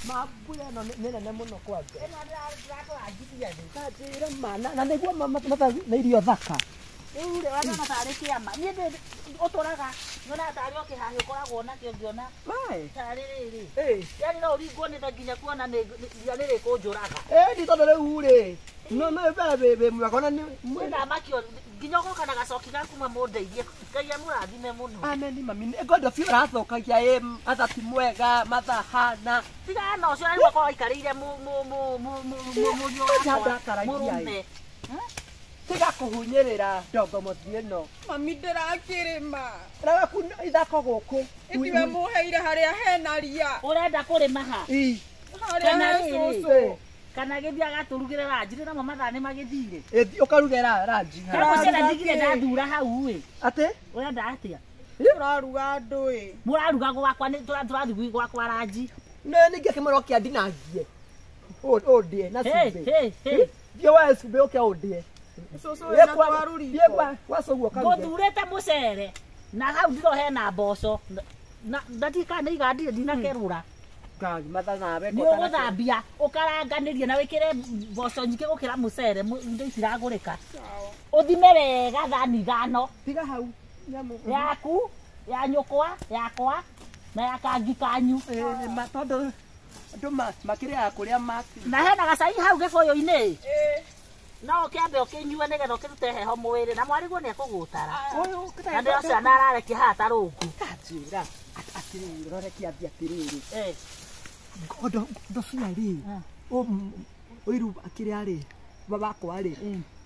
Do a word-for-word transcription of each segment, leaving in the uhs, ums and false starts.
Mabuya no nene nene muno kwake. Eno ndĩratwara njithia thĩ. Kanjĩra ma na nĩguo mata na irio thaka. Rĩu rĩ wana tarĩ kĩama. Niĩ ndĩ ũtũraga nyona tarĩ o kĩhahĩ ũkoragwo nakĩo ngĩona. Mai. Tarĩ rĩrĩ. Eh. Yaani no ũringwo nĩ nginya kuona nĩ ria nĩ rĩkũnjũraga. Eh ndi tondũ rĩu rĩ. No no bebe be mwakona ni. Mwenda makio nginya ũgoka na gacoki gaku mamũndeithie. Ngai amũrathime mũno. Amen mami. Ngondo fi ũracokagia ĩ athati mwega mathahana. Tiga no ũcio nĩ wakorwo aikarĩire mu mu mu mu mu mũriũ wakwa. Mũrũme. Tiga kũhunyĩrĩra ndongo mũthie no. Mami ndĩrakĩrĩma. Raga ku ithako gũkũ. Itiwe mũheire harĩa hena ria. Ũrenda kũrĩma ha? Ĩ. Kana rĩrĩ. Kana gĩthia gaturugire ranji rĩ namo mathaa nĩ magĩthire. Ĩ ũkarugera ranji. Kana mũcere ndigire ndathura hau ĩ. Ate? Ũrenda atĩa? Tũraruga ndũĩ. Mũraruga gwakwa nĩ tũrathiĩ gwakwa ranji. Nĩ ningĩ kĩmero kĩa ndinangie. Ũ ũndie na Hey, cumbi. hey, hey. Thiĩ wa cumbi ũke ũndie. Cũcũ wĩna twaru riko. Thiĩ kwa kwa cũguo karuge. Ngũthurĩte mũcere. Na hau ndiro hena mboco. Na ndatika nĩ igandire ndinakerũra. Ngai matha nawe Nĩ ũgũthambia ũkaranganĩrie na wĩkĩre mboco nyingĩ gũkĩra mũcere indo itiragũrĩka. Ũthime wega thani ithano. Tiga hau. Yaku, ya nyũkwa, yakwa na ya kangi kanyu. Eh ma tondũ andũ makĩrĩa kũrĩa maki. Na hena gacai hau gĩbũyũ-inĩ. Ĩĩ. No kĩambe ũkĩnyue nĩgetha ũkĩrute heho mwĩrĩ na mwariguo nĩ ekũgũtara. Na ndĩ ũcio na ararekia haha ta rũngu. Kanjĩra atĩrĩrĩ rore kĩambia atĩrĩrĩ. Eh. Ngondo ngondo cia rĩ. Ũiru akĩrĩa rĩ. Babakwa rĩ.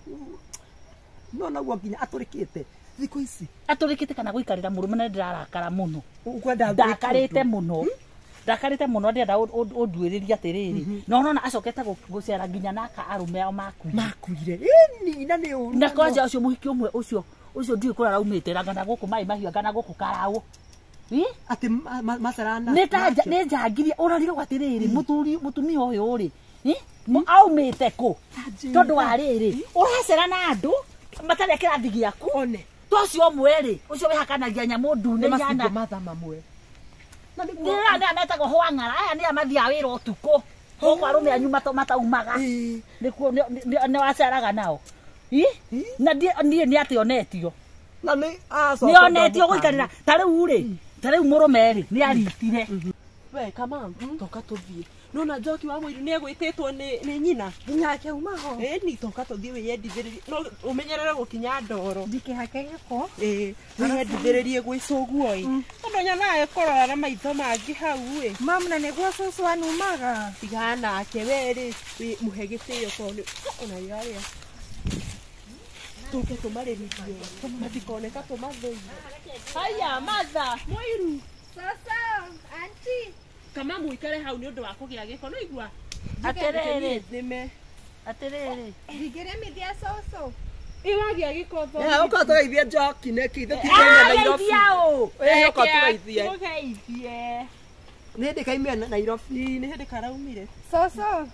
No naguo nginya atũrĩkĩte. Thikũ ici. Atũrĩkĩte kana gũikarĩra mũrũme na ndĩrarakara mũno. Ukwenda Ndakarĩte mũno. Ndakarĩte mũno ndĩenda ũnduĩrĩria atĩrĩrĩ. No nona acokete gũcera nginya naka arũme ao maku. Makuire. Ĩni na nĩ ũru. Na kwanja ũcio mũhiki ũmwe ũcio ũcio ndiũĩ kũrĩa raumĩte rangana gũkũ maĩ mahiũ ngana gũkũ karaũ. Ĩ? Atĩ macarana. Nĩ ta nĩ njangirie ũrarire atĩrĩrĩ mũthuri mũtumia ũyũ rĩ. Ĩ? Aumĩte kũ? Tondũ wa rĩrĩ ũracera na andũ matarĩ kĩrathi gĩaku. One. Tocio ũmwe rĩ ũcio wĩhakanagia nyamũ ndune nyana. Matha mamwe. Na nĩ nĩ metagwo hwang'ara aya nĩ amathiaga wĩra ũtukũ. Gũkũ arũme anyu mataumaga. Nĩkuo nĩ waceraga nao. Ĩ? Na niĩ nĩ atĩ onetio. Na nĩ aco. Nĩ onetio gũikarĩra. Ta rĩu rĩ, ta rĩu mũrũme rĩ nĩ aritire. We kama toka tũthiĩ. Nona Njoki wa Mũiru nĩ egwĩtĩtwo nĩ nĩ nyina. Nginya akiuma ho. Ĩni toka tũthiĩ wĩyendithĩrĩrie. No ũmenyerere gũkinya ndoro. Ndikĩhake gĩko. Ĩĩ, wĩyendithĩrĩrie gwĩcũguo ĩ. Tondũ nyana ekũrora na maitho mangĩ hau ĩ. Mamu na nĩguo cũcũ anumaga. Tiga nake we rĩ, mũhe gĩtĩo tondũ ona yarĩa. Tũke tũmarĩrithie. Matikoneka tũmathũire. Haya Martha, Mũiru. Sasa, auntie. Kama mũikare hau nĩ ũndũ wa kũgĩa gĩko no igua. Atĩrĩrĩ, Nĩme. atĩrĩrĩ. Ndingĩrĩmithia cũcũ. Iwagĩa gĩko tho. Eh ũka tũgeithie Njoki nĩkĩ ithe tĩgenya Nairobi. Eh ũka tũgeithie. Tũgeithie. Nĩ hĩndĩ kaimia Nairobi. Nĩ hĩndĩ karaumire. Cũcũ.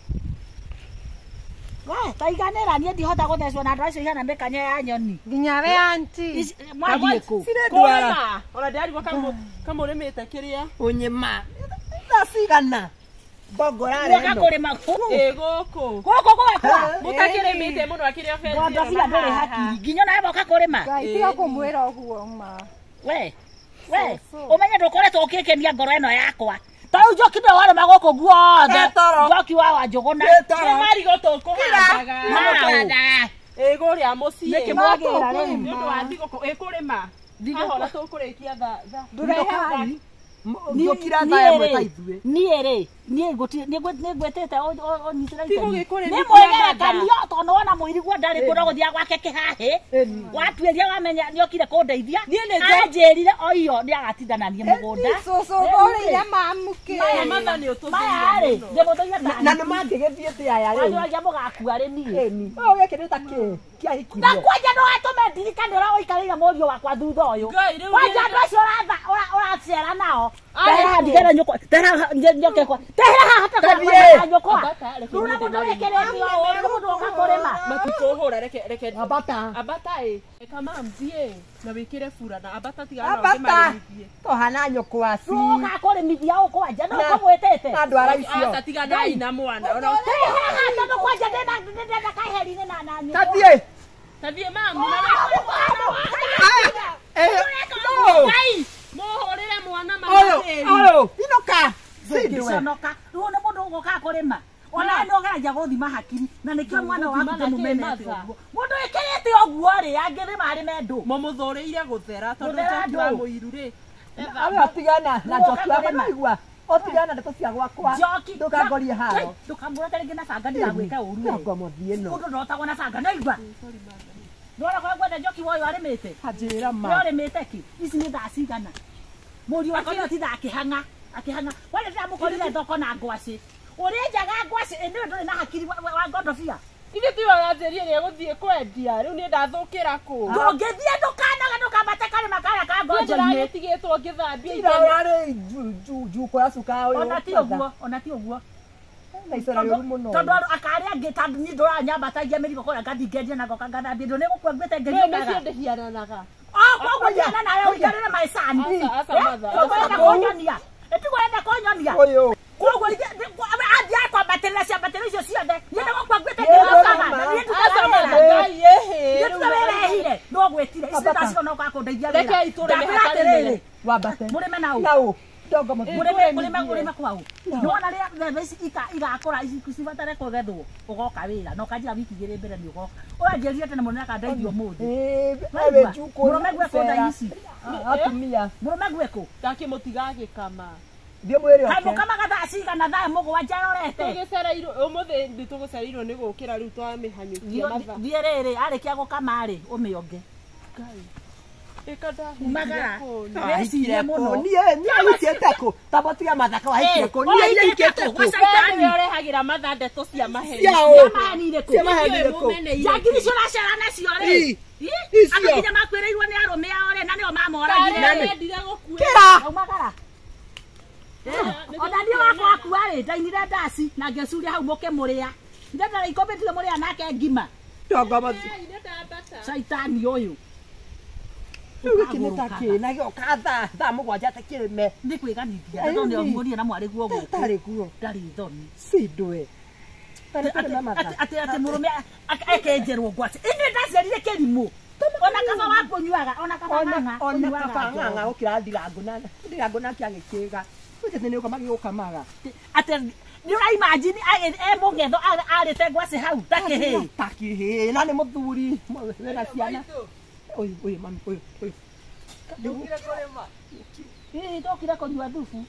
We, taiganĩra niĩ ndihota gũthecwo na andũ acio ihana mĩkanye ya nyoni. Nginya we auntie. Mwathiĩ kũ? Kũrĩma. Ona ndĩrarigwo kamũrĩmĩte kĩrĩa. Ũnyema. Thacigana. Mbongora Nĩka reno. kũrĩma kũ? Ĩ gũkũ. Gũkũ gwakwa. Mũtakĩrĩmĩte mũno akĩrĩa benzi. Ngondo cia ndũrĩ hakiri. Nginya nawe moka kũrĩma. Ngai tiga kũmwĩra ũguo ma. We, we, ũmenye ndũkoretwo ũkĩkenia ngoro ĩno yakwa. Ta rĩu Njoki nĩwe warĩma gũkũ guothe. Njoki wa Wanjũgũna. Nĩ marigũ tũkũhandaga. Mahanda. Ĩ gũrĩa mũciĩ. Nĩkĩ mwagĩrĩra rĩu? Nĩ ũndũ wa thigũkũ ĩ kũrĩma. Haha ona tũkũrĩkia tha. Ndũrehe. Njũkira thaya mweta ithuĩ. Niĩ rĩ, niĩ ngũti nĩ ngwĩtĩte ũnyitĩra itemi. Nĩ Nĩ mwĩgerekanio tondũ wona mũirigwo ndarĩ kũndũ gũthiaga gwake kĩhahĩ. Watuĩria wamenya nĩokire kũndeithia. Anjĩrire o iyo nĩ agatindanania mũgũnda. Cũcũ ndũrĩire mamũkĩ. Maya matha nĩ ũtũthiire. Maya rĩ, ndĩmũtũire ta. Na nĩ mangĩgĩthiĩte aya rĩ. Wanjũragia mũgakua rĩ niĩ. Ĩni. Ũyũ gĩkĩ nĩ ta kĩ? Kĩa hikirio. Na kwanja ndũgatũme ndirikane ũrĩa ũikarĩire mũriũ wakwa thutha ũyũ. Kwanja andũ acio ũracera nao Tehera ndigera nyoko. Tehera njoke kwa. Tehera hata kwa nyoko. Runa mundu rekererio o mundu okakorema. Matikohora reke reke. Abata. Abata eh. Kama mzie na wikire fura na abata tigana Abata. ngimarithie. Tohana nyoko aci. Ruga koremithia ukwanja no komwetete. Na andå araicio Asa tigana ina mwana. Ona Tehera no kwanja ndenda ndenda kaheringe na na nyoko. tathie tathie mamu na Ngai mohorere mwana maheri. oyo inoka Sonoka ruo nä må ndå å goka kå rä ma ona nä å geragia gå thima hakiri na nä kä o mwana waku ndä må menete å guo må ndå ä kä rä te å guo rä angä rä marä mendå Momuthureire guthera tondu Guthera njoki wa ndũ. muiru ri. awe atigana na njoki wa maigua otigana ndeto cia gwakwa njoki ndukangorie haro ndå kamå rete rä ngä na banga ndigagwä ka å ru ngomothie må no ndå ndotagwo na banga nä igua ndona kwa gwenda njoki woyå arä mä te hanjira nä ma å rä mä te kä ici nä thaa cigana må riå akä ti thaa akä hanga akä hanga wale ndä ramå korire thoko na ngwacä å rä njaga ngwacä ä nä ndå rä na hakiri wa ngondobia Ithe ti waranjirie ni guthie kwendia riu ni ndathukira ku. ndångäthiä ndå kanaga ndå kambate karä makara ka ngonjo-inä Ndiragitigitwo ngithambia ira ithe. yari juko ya suka oyo ona ti å guo ona ti å guo na icera yoru muno tondå akarä angä tandå nä ndå ranyambatagia mä rigo kårä ngathi ngendia na goka ngathambia ndå nä gå kua ngwä te Wewe ngerio niciendehiananaga. koguo ndiana nawe å na maicani Asa asa matha. tåkwenda konyonia ätigårenda konyonia oyo koguo athi akwambatä rä ra ciambatä rä icio ciothe nä ndå gå kua ngwä te Asa matha ngai ehe. ngetũrehire no gwĩtire ici ndaciona ũka kũndeithia wĩra Reke itũre ndakwĩra atĩrĩrĩ wambate mũrĩme naũ naũ ndongo mo mũrĩme mũrĩme mũrĩme kwau nĩwona rĩa mbembe ici igakũra ici cibatare kũgethwo ũgoka wĩra na ũkanjĩra wiki igĩrĩ mbere nĩ ũgoka ũranjĩrire tene mũnene akandeithia ũmũthĩ eh awe juko mũrũme gwĩkũ thaa ici atumia mũrũme gwĩkũ Ndakĩmũtiga agĩkama. thie mwĩrĩ kaĩ wake mũkamaga thaa cigana thaa mũgwanja rorete Tũgĩcereirwo ũmũthĩ nditũgũcereirwo nĩ gũkĩra rĩu twamĩhanyũkia mathaa. thiĩ rĩrĩ arĩkia gũkama rĩ ũmĩonge Ĩka Umagara. ndahingire Wĩcirie mũno nie nie ahikĩte kũ tabotiga mathaka wahikire kũ nie nie ahikĩte kũ Wewe ũrehagĩra mathaa ndeto cia maheni. ciao mahenire kũ cia mahenire kũ njangiri icio ũracera nacio rĩ icio akinya makwĩrĩirwo nĩ arũme ao rĩ na nĩo Karĩa mamoragire wendire gũkuĩra. kĩra aumagara ona ndiĩ wakwa akua rĩ ndainire ndaci na ngĩcuria hau mũkĩmũrĩa ndendera ikũmbĩtire mũrĩa nake ngima ndongo mo Ine ndambata. caitani ũyũ rĩu gĩkĩ nĩ ta kĩ na gĩoka thaa thaa mũgwanja takĩrĩme nĩ kwĩganithia tondũ nĩ omuonie na mwarĩ guo gũkũ tarĩ guo ndarĩ thoni cindwe tarĩ na matha atĩ atĩ mũrũme ekenjerwo ngwacĩ ĩnĩ ndaciarire kĩrimũ ona kaba wa kũnyuaga ona kaba ng'ang'a ona kaba ng'ang'a gũkĩra ndirangũ na ndirangũ nake agĩkĩga ũjete nĩ ũkama gĩgũkamaga atĩ nĩ ũraimagini e mũgetho arĩte ngwacĩ hau takĩhĩ takĩhĩ na nĩ mũthuri wĩna ciana ũyũ ũyũ mami ũyũ ũyũ ĩ tokire kũnyua thubu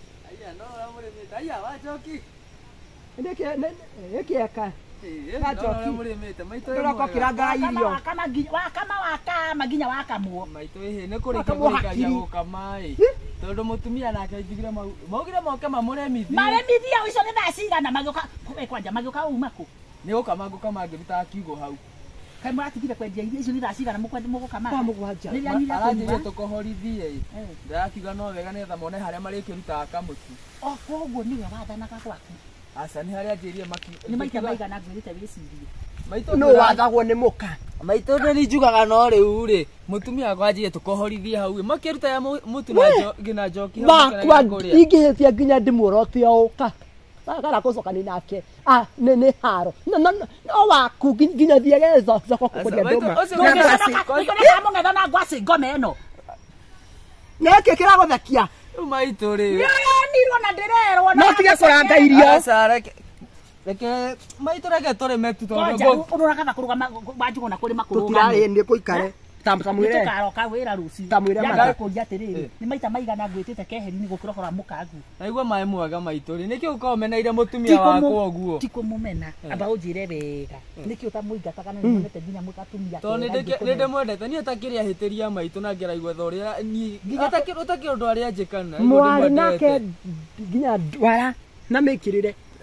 nĩkĩeka ndũroko kĩrangaga irio wakama wakama wakama nginya wakamwo maitũ ĩhĩ nĩ kũrĩka kũrĩkagia gũkama ĩ tondũ mũtumia nake njugire maugire moke mamũremithie maremithia icio nĩ thaa cigana magĩũka kwanja magĩũka uma kũ nĩ gũkama ngũkama ngĩrutaga kiugũ hau kaĩ mũratigire kwendia irio icio nĩ thaa cigana mũgũkama thaa mũgwanja aranjĩrie tũkohorithie ĩ ndĩrakiuga no wega nĩgetha mone harĩa marĩkĩrutaga kamũtu o koguo nĩwe wathanaga gwaku aca nĩ harĩa anjĩrie nĩ maita maigana ngwĩrĩte wĩcirie maitũ nũ wathagwo nĩ mũka maitũ nĩ njugaga no rĩu rĩ mũtumia kwanjĩrie tũkohorithie hau ĩ makĩrutaga mũtu na njoki wakwa ingĩhĩtia nginya ndĩmuorote ũka gara kũcokani nake ah nĩ nĩ haro no waku nginya thiege thoko kũkũria ndũma mũngetho na ngwacĩ ngome ĩno nĩkĩ kĩragũthekia rĩu maitũ rĩ nĩonirwo na ndĩrerwo no tige kũranga irio aca reke reke maitũ reke tũrĩme tu tondũ ũrora kaba kũrũgama wanjũgũ na kũrĩma tũtirarĩ nĩ kũikare tamwĩre nĩtũkaroka wĩra rũciũ tamwĩre matha kũria atĩrĩrĩ nĩ maita maigana ngwĩtĩte keheri-inĩ gũkĩrohora mũkangu naigua maĩ mwega maitũ rĩ nĩkĩ ũkorwo meneire mũtumia wakwa ũguo ti kũmũmena amba ũnjĩre wega nĩkĩ ũtamũingataga na nĩmonete nginya mũgatumia tondũ nĩ ndĩmwendete niĩ ũtakĩrĩ ahĩtĩria maitũ na ngeraigua tha ũrĩa niĩ ũtakĩrĩ ũndũ arĩa njĩkana mwarĩ nake nginya ndwara na mĩkĩrĩre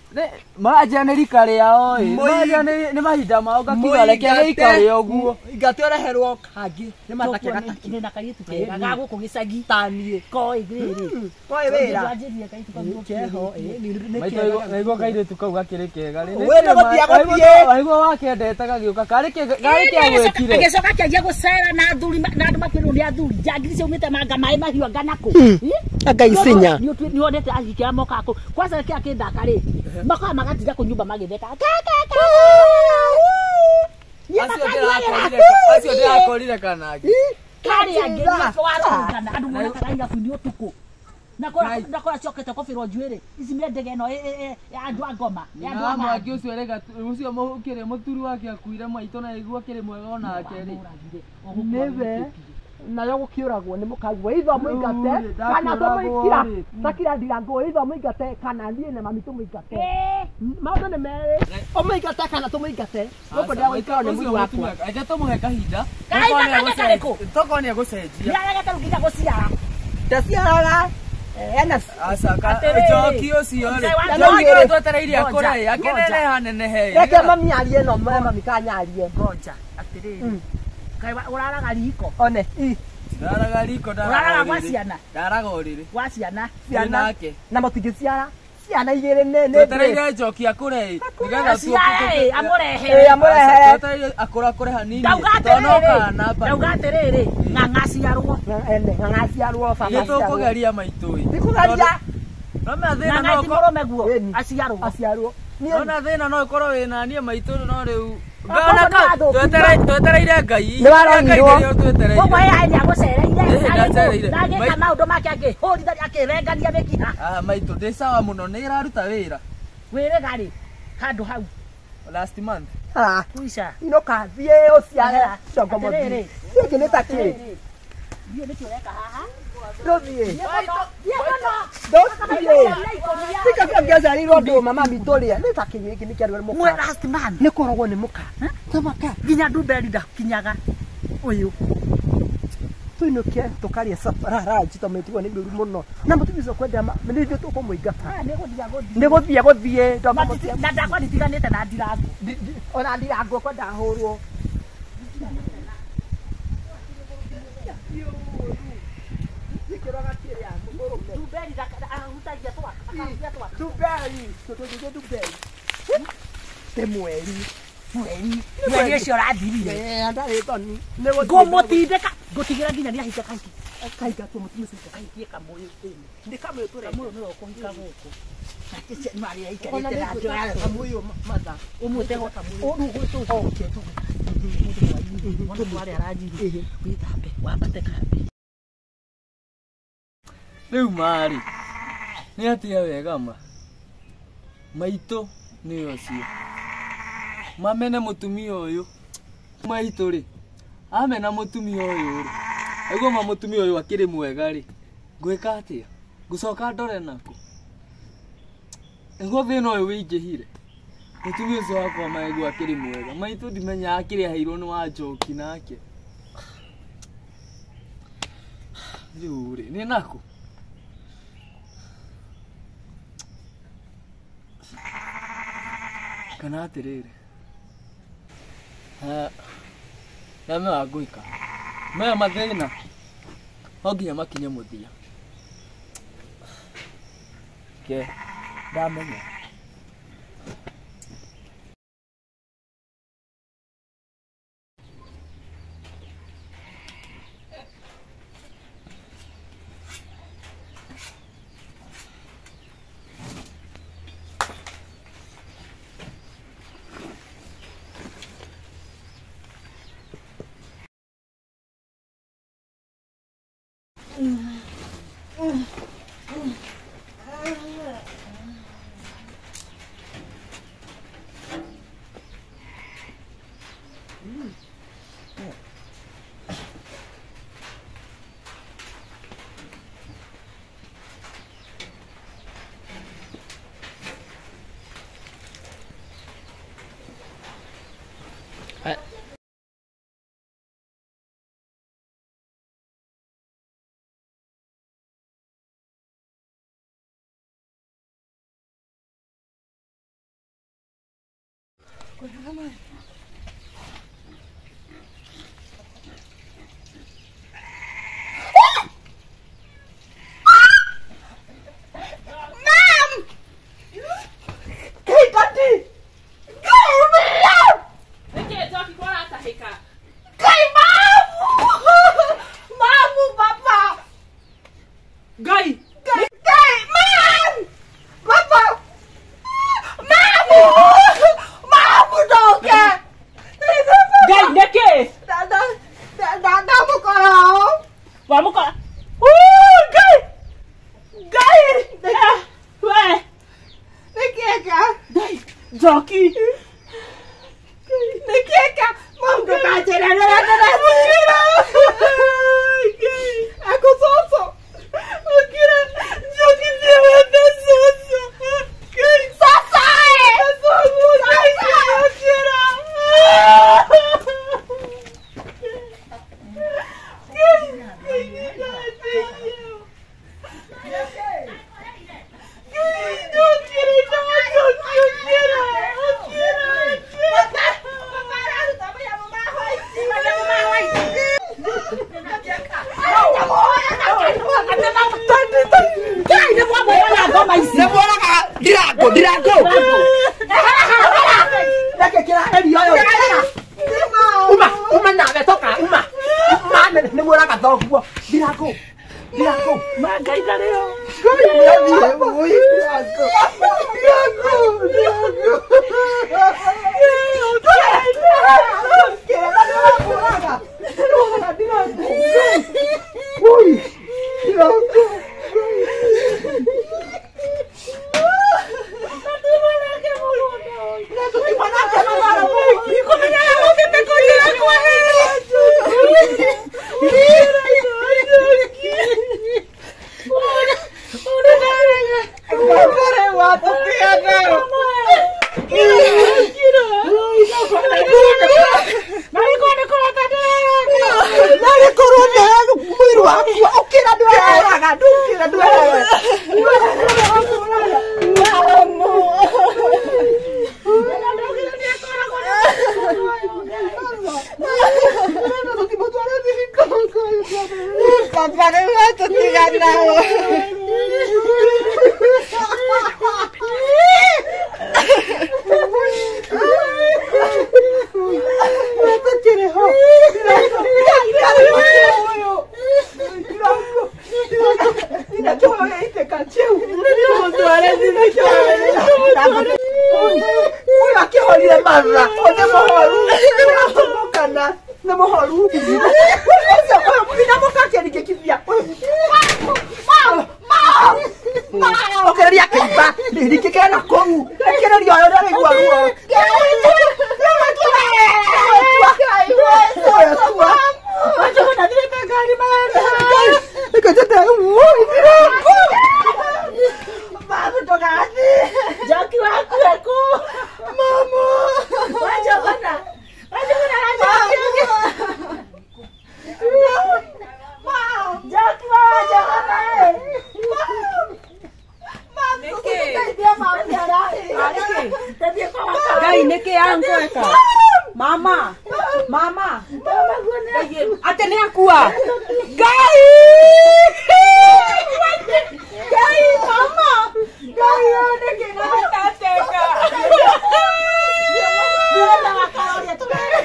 Maja nĩ rika rĩao ĩ. Maja nĩ mahinda mao gakiuga reke gĩikare ũguo. Ingate ũreherwo kangĩ nĩ mathake gataki. Nĩ na kairĩtu kega ga gũkũ gĩcagi. Taniĩ. Koĩ rĩrĩ. Koĩ wĩra. Twanjĩrie kairĩtu kau Keho ĩ. Maitũ naigua kairĩtu kau gakĩrĩ kega. Wĩna gũthiĩ gũthiĩ. Waigua wakendete gagĩũka karĩ kĩagwĩkire. Agĩcoka kĩanjia gũcera na athuri na andũ makĩrwo nĩ athuri. Njangiri ciaumĩte manga maĩ mahiũ anga nakũ. Anga icinya. Nĩ wonete agĩkĩra moka kũ. Kwanza kĩa kĩndaka rĩ. Maka magatiga kũnyumba magĩtheka. Acio ndĩrakorire kanangĩ. Karĩ angĩ nĩtwarogana andũ monaga Nairobi ũtukũ. Nakora nakora cokete kobĩrwo njuĩrĩ. Ici nĩ ndege ĩno ya andũ a Ngoma. Ya andũ a Mwangi ũcio rega ũcio mũkĩrĩ mũturi wake akuire Maitũ na igua kĩrĩ mwega onake rĩ. Nĩwe nayo gũkĩũragwo nĩ mũkaguo itho mũingate kana tũmũikira takira ndirango itho mũingate kana niĩ na mami tũmũingate maũndũ nĩ merĩ ũmũingate kana tũmũingate gũkũ ndia gũikara nĩ mũi wakwa aja tũmũhe kahinda toko nĩ egũcenjia nĩarageta rũkija gũciara ndaciaraga ena acaka njoki ũcio rĩ njoki twetereire akũre akeneneha nenehe reke mami arie no mami kanyarie ngoja atĩrĩrĩ kai uraraga riko one ndaraga riko uraraga gwa ciana ndaraga ũrĩrĩ gwa ciana ciana na mũtingĩciara ciana igĩrĩ nĩ nĩ twetereire njoki akũre nĩgetha tuoke amũrehe amũrehe twetereire akũra kũre hanini tonoka namba ndauga atĩrĩrĩ ng'ang'aciarwo ene ng'ang'aciarwo baba nĩtũkũgeria Maitũ ĩ tikũgeria no me thĩna no ng'ang'aci mũrũme guo aciarwo aciarwo no na thĩna no ũkorwo wĩna niĩ Maitũ no rĩu twetereire Ngai koguo ĩya nĩ agũcereire ndagĩka maũndũ make akĩhũrithania akĩrengania mĩkiha Maitũ ndĩ sawa mũno nĩ ĩraruta wĩra wĩrĩga rĩ handũ hau last month kuica inoka thiĩ ũciare congo mũthiri gĩkĩ nĩ takĩ thiĩ nĩkĩ ũreka haha ndũthiĩ ndũthiĩ tikabia ngĩaciarirwo ndũma mami tũrĩa nĩ takĩ gĩkĩ nĩ kĩarĩwe nĩ mũka last man nĩ koragwo nĩ mũka tamaka nginya ndumberi ndakinyaga ũyũ tuinũke tũkarie raranji tondũ mĩtugo nĩ mĩũru mũno na mũtumia kwenda nĩ ithuĩ tũkũmũingata nĩ gũthiĩ gũthiĩ na ndakwa nditiganĩte na ndirango ona ndirango kwenda hũrwo ndumberi ahutagia twaka ndumberi tũtũtũtũ ndumberi nĩ mweri mweri mweri ũcio ũrathirire ndarĩ toni ngũmũtindĩka ngũtigĩra nginya nĩ ahinga kaingĩ kahinga tũmũtumia ũcio kaingĩ kamũyũ nĩ kamũyũ tũrĩ kamũyũ nĩwe ũkũhika gũkũ marĩ aikarĩte ona na nĩ kamũyũ matha ũmwĩte ũrugũtũ mũndũ mwarĩ aranjiri wĩthambe wambate kambi rĩu marĩ nĩ atia wega ma Maitũ nĩ ũcio mamene mũtumia ũyũ Maitũ rĩ amena mũtumia ũyũ rĩ aigua ma mũtumia ũyũ akĩrĩ mwega rĩ ngwĩka atĩa ngũcoka ndore naku nĩguo thĩna ũyũ wĩingĩhire mũtumia ũcio wakwa maigua akĩrĩ mwega Maitũ ndimenyaga kĩrĩa aheirwo nĩ wa njoki nake rĩu rĩ nĩ nakũ kana atĩrĩrĩ na me wangũika maya mathĩna no nginya makinye mũthia ke ndamenya Joki. Nekeka, mau ke kacer ada ada ada. Aku soso. Kira Joki dia ada soso. Soso. Soso. Kira. Dirago, dirago. Lagi kira ada dia yo. Uma, uma nak betoka, uma. Uma ni mura ka tol gua. Dirago. Dirago. Magai tadi yo. Gai dia boy. Dirago. Dirago. Dirago. Kira ada mura ka. Mura dirago. Boy. Dirago. Mama, mama, atene akua. Gai, gai, mama, gai, ada kena tateka. Dia tak kalau dia tu.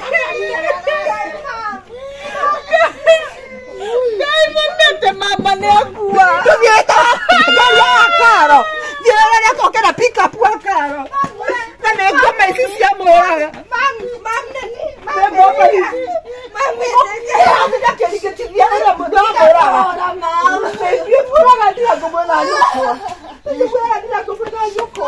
Gai, mana te mama ne akua? Dia tak, gai akaro. Dia ada kau kena pick up akaro. Nane kau mesti siap orang. Mam, mam nani, Mam, mam, mam, dia kena kecil dia ada mudah orang. Mam, dia pura kan dia kau mana yoko. Dia pura dia kau mana yoko.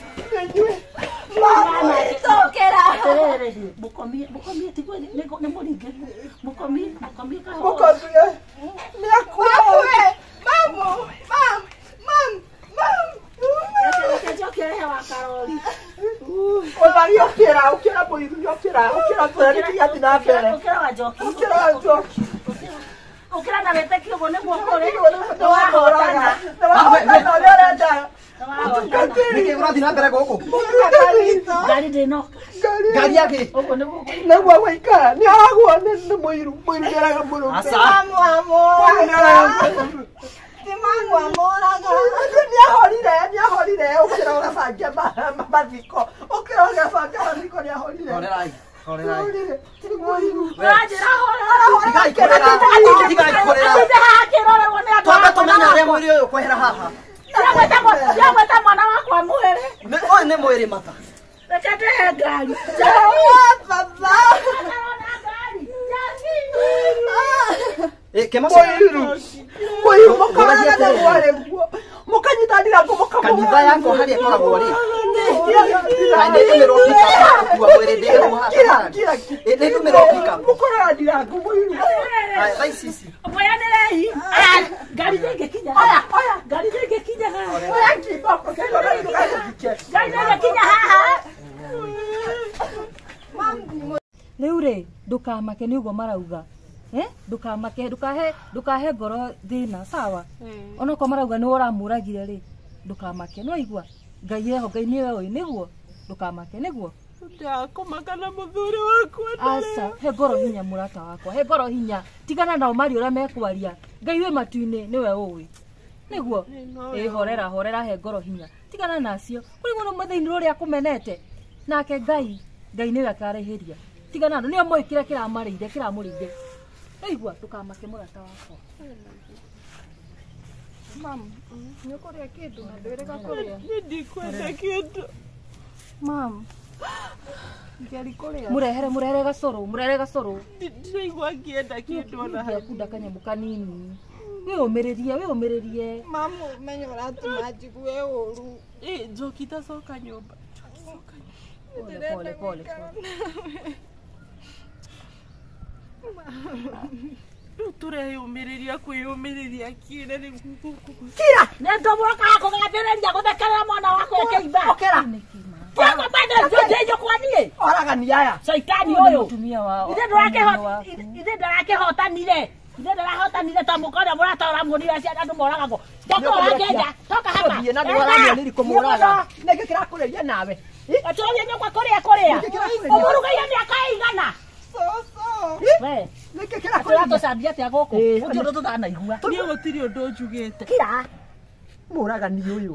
Mama itu kera. Bukomi, bukomi tigo ni kau ni boleh kan? Bukomi, bukomi kau. Bukomi. Ni aku. mam, mam, mam, mam. Olha ali, eu quero, eu quero por isso, eu quero, eu quero por ali que já te dá pena. Eu quero a jockey. Eu quero a jockey. Eu quero na vete que eu vou nem vou correr. Não vai rolar, não vai rolar, não vai rolar. Não vai rolar. Ni que ora dinapera koko. Gari de noca. ngari yake Uguo niguo. Naguo gũikara nĩ aragwo nĩ mũiru mũiru nĩ araga mũno asa Mamu amoraga. Ti mamu amoraga. nĩ ahorire nĩ ahorire ũkĩra ũgabangia mathiko ũkĩra ũgabangia mathiko nĩ ahorire horerai horerai ahorire nĩ mũiru Ũranjĩra hora. tigai korera tigai korera Atinde haha akĩrorerwo nĩ andũ twambe akwa tumenya na ũrĩa wakwa. mwĩrĩ ũyũ kwehera haha Ndiagweta mwa- ndiagweta mwana wakwa mwĩrĩ. Nĩ- ũyũ nĩ mwĩrĩ mata Reke ndĩhe ngari. Baba. Arona ngari. ĩ kĩmaco mũiru mũiru mũkoraga naguo rĩ guo mũkanyita ndirango kanitha yakwa harĩa ĩkoragwo rĩ mũkamũkira nĩ ndũmĩrwo pika kuua mwĩrĩ ndĩgĩrwo haha kira ĩ nĩ ndũmĩrwo pika mũkoraga ndirango mũiru thaa ici Mweyanĩrei. Aya, ngari ndĩngĩkinya. Oya, oya, ngari ndĩngĩkinya haha. oya kiboko kĩro na ndũkanyike Ngari ndĩngĩkinya haha. Rĩu rĩ ndũkamake nĩ ũguo marauga eh ndũkamake ndũkahe ndũkahe ngoro thĩna sawa ona ko marauga nĩ ũramũragire rĩ ndũkamake no igua Ngai eho Ngai nĩwe ũĩ nĩguo ndũkamake nĩguo Ndakũmaka na mũthuri wakwa. aca he ngoro hinya mũrata wakwa he ngoro hinya tigana nao mari ũrĩa mekwaria Ngai wĩ matu-inĩ nĩwe ũĩ nĩguo ĩ horera horera he ngoro hinya tigana nacio kũrĩ mũno mũthĩinĩ ũrĩa akũmenete nake Ngai Ngai nĩwe akarĩhĩria tigana nao nĩo moĩ kĩrĩa kĩramarĩire kĩramũrĩire Nĩigua ndũkamake mũrata wakwa Mamu, nĩ ũkũrĩa kĩndũ na ndwĩrĩga kũrĩa. Nĩ ndikwenda kĩndũ. Mamu. Ngeri kũrĩa. mũrehere mũrehere gacũrũ mũrehere gacũrũ Ndiraigua ngĩenda kĩndũ ona ya kunda kanyamũ kanini wĩũmĩrĩrie wĩũmĩrĩrie Mamu, menye ũratũma njigue ũru. ĩ njoki tacoka nyũmba. pole pole pole Rĩu tũreyũmĩrĩria kwĩyũmĩrĩria kĩne rĩu kira Nĩ ndũmũroka kũgathĩrĩria gũthekerera mwana wakwa kĩimba. okera Kĩama bado njũkĩnjũ kwa niĩ. oragani aya Caitani ũyũ. mũtumia wa Ithe ndũrakĩhota ithe ndũrakĩhotanire. Ithe ndũrahotanire ta mũka ũrĩa mũratora muonire acio andũ moragagwo. Ndakora kĩnja. Toka hapa. thiĩ na ndĩrora nĩ kũmũraga nĩkĩ kĩrakũrĩria nawe Atũrie nyũmba kũrĩa kũrĩa. Ũmũrugaire mĩaka ĩigana. Soso. We. nĩkĩ Atũra kĩrakũrĩria tũcambia atĩa gũkũ. Ĩĩ. Gũtirĩ ũndũ tũtanaigua. niĩ gũtirĩ ũndũ njugĩte. Kira. mũragani ũyũ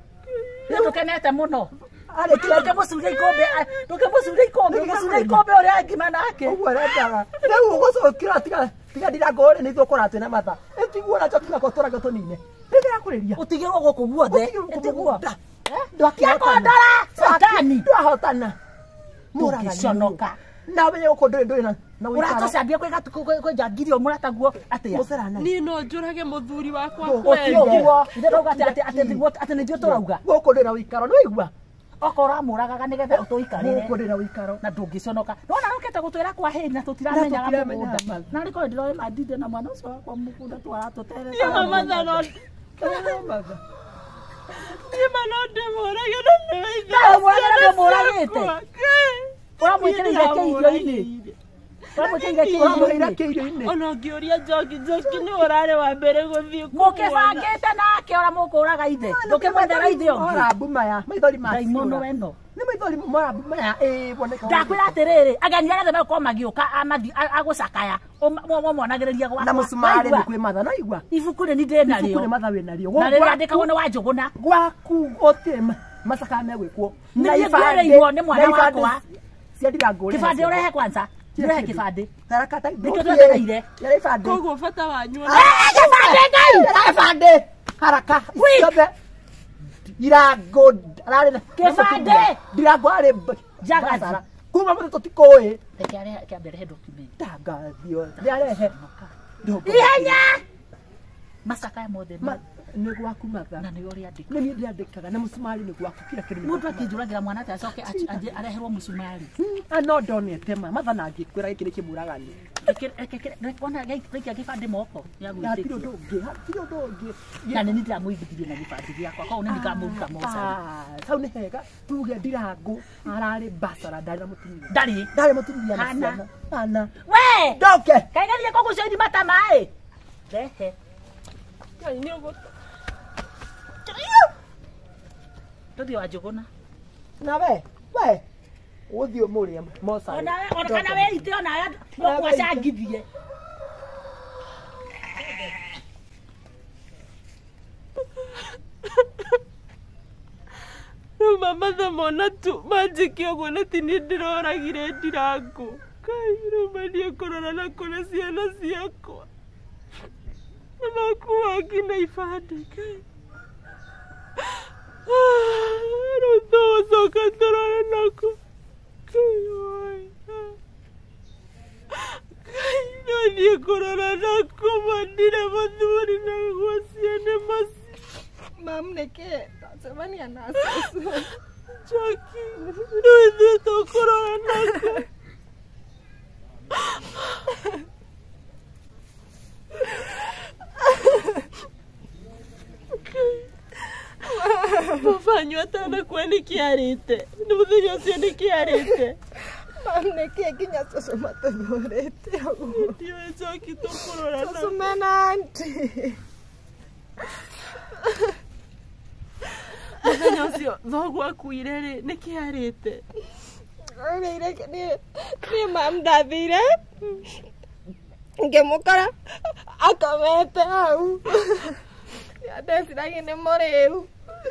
Nĩ tũkenete mũno. arĩ kira Ndũkĩmũcuria ikombe. Ndũkĩmũcuria ikombe. Mũcuria ikombe ũrĩa ngima nake. ũguo arendaga rĩu ũgũcokĩra tiga tiga ndirango ũrĩ nĩ ithuĩ ũkora twĩna matha ĩtiguo na njokira ko tũrage tũnine nĩ kĩrakũrĩria Ũtigĩrwo gũkũ guothe. Ũtigĩrwo Ĩtiguo. ndwakĩhotana Satani. ndwahotana mũragani Tũngĩconoka. na wenye gũkũ ndũrĩ ndũrĩ na na ũikaro Ũratũcambia kwĩja ngirio mũrataguo atĩa. mũcerana Niĩ no njũrage mũthuri wakwa Ndũ- kweli. ũtigwo. Ũguo. Ithe ndauga atĩ atĩ atĩ nĩguo atĩ nĩguo tũrauga. gũkũ ndũrĩ na ũikaro nĩ waigua Okorwo ũramũragaga nĩgetha ũtũikarĩre. gũkũ ndũrĩ na ũikaro Na ndũngĩconoka. Nona rokete gũtwĩra kwa hĩri na tũtiramenyaga Na tũtiramenya mũgũnda. matha. Na rĩkorwo ndĩroĩ mandinde na mwana ũcio wakwa mũgũnda twaratũtere. Niĩ mama no matha niĩ ma no ndĩmũrage na nĩwe ithe Ndamũrage na ciana ndĩmũragĩte. ciakwa. Ũramwĩkĩrĩire kĩ irio-inĩ. Ũramwĩkĩrĩire kĩ ũramũrĩra irio-inĩ. kĩirio-inĩ Ona ũngĩũria njoki njoki nĩ ũrarĩ wa mbere gũthiĩ Mũkĩbangĩte nake ũrĩa mũkũraga ithe. Ndũkĩmwethera ithe ũngĩ. marambu maya maithori ma Ndaimono weno. nĩ maithori marambu maya ĩ boneka Ndakwĩra atĩrĩrĩ, ageni arĩa megũkorwo magĩũka amathi- a- agũcakaya ũmonagĩrĩria gwakwa. na mũcumarĩ Waigua? nĩ kwĩ matha no igua Ibuku rĩ ni ndĩ ibuku nĩ narĩo. matha wĩ narĩo Na rĩrĩa andĩkagwo nĩ Wanjũgũna. gwaku gũtirĩ ma- macakaya megwĩkwo Nĩ niĩ ngwĩrĩirwo nĩ mwana wakwa. cia ndirango Kĩbandĩ ũrehe kwanza. Ũrehe kĩbandĩ. tarakata Nĩkĩo twetereire. yara ibandĩ koguo bata wanyu Kĩbandĩ Ngai! yara ibandĩ haraka ciothe irango ararĩ na Kĩbandĩ! ndirango arĩ b- Njagathi. basara. kuma mũndũ tũtikũĩ Reke arehe kĩambe arehe document. tangathio nĩarehe Ihenya! Macakaya mothe Ma- nĩ gwaku matha na nĩ ũrĩa andĩka. nĩ niĩ ndĩandĩkaga na mũcumarĩ nĩ gwaku kira kĩrĩ Mũndũ akĩnjũragĩra mwana atĩ acoke aci- anjĩ- areherwo mũcumarĩ. no ndonete ma matha na ngĩkwĩra gĩkĩ nĩ kĩmũragani Reke- reke- reke- ona gaikia gĩbandĩ moko nĩ hatirĩ agwĩtĩkia. ũndũ ũngĩ hatirĩ ũndũ ũngĩ Na nĩ niĩ ndĩramũigithirie na gĩbandĩ gĩakwa. Koguo nĩ ndikamũruta mocarĩ. Ah, hau nĩ hega tuge ndirango ararĩ basara ndarĩ na mũtumia Ndarĩ. ndarĩ mũtumia na Hana. ciana ana We! ndoke Kaĩ gathiĩ kũgucia irima ta maĩ. Rehe. Ngai nĩ ũgũ- Tũthiĩ Wanjũgũna. na we we Uthio murie mosa. Ona ona kana we ite ona ya no kwacha ngithie. No mama the mona tu majiki ogo na tini ndiroragire Ndirangu. Kai no manie korora na kona ciana ciakwa. Na makuwa ngina ibande kai. Ruto soka torora nako. Kai oi. Kai no nie korora nako mandire maduri na gwasiane mas. Mam neke tasmania nasi. Jackie, no to korora nako. Mufanywa atana kwani kiarite. Numuthenya ucio ni kiarite. Mam neke kinya soso matodorete. Ndio Jackie to korora Soso nako. mena anti. Muthenya ucio thogu akuire ri ni kiarite. Rire ni ni mam ndathire. Ngimukora akamete au. Ya ndeciragia nĩ mũrĩu.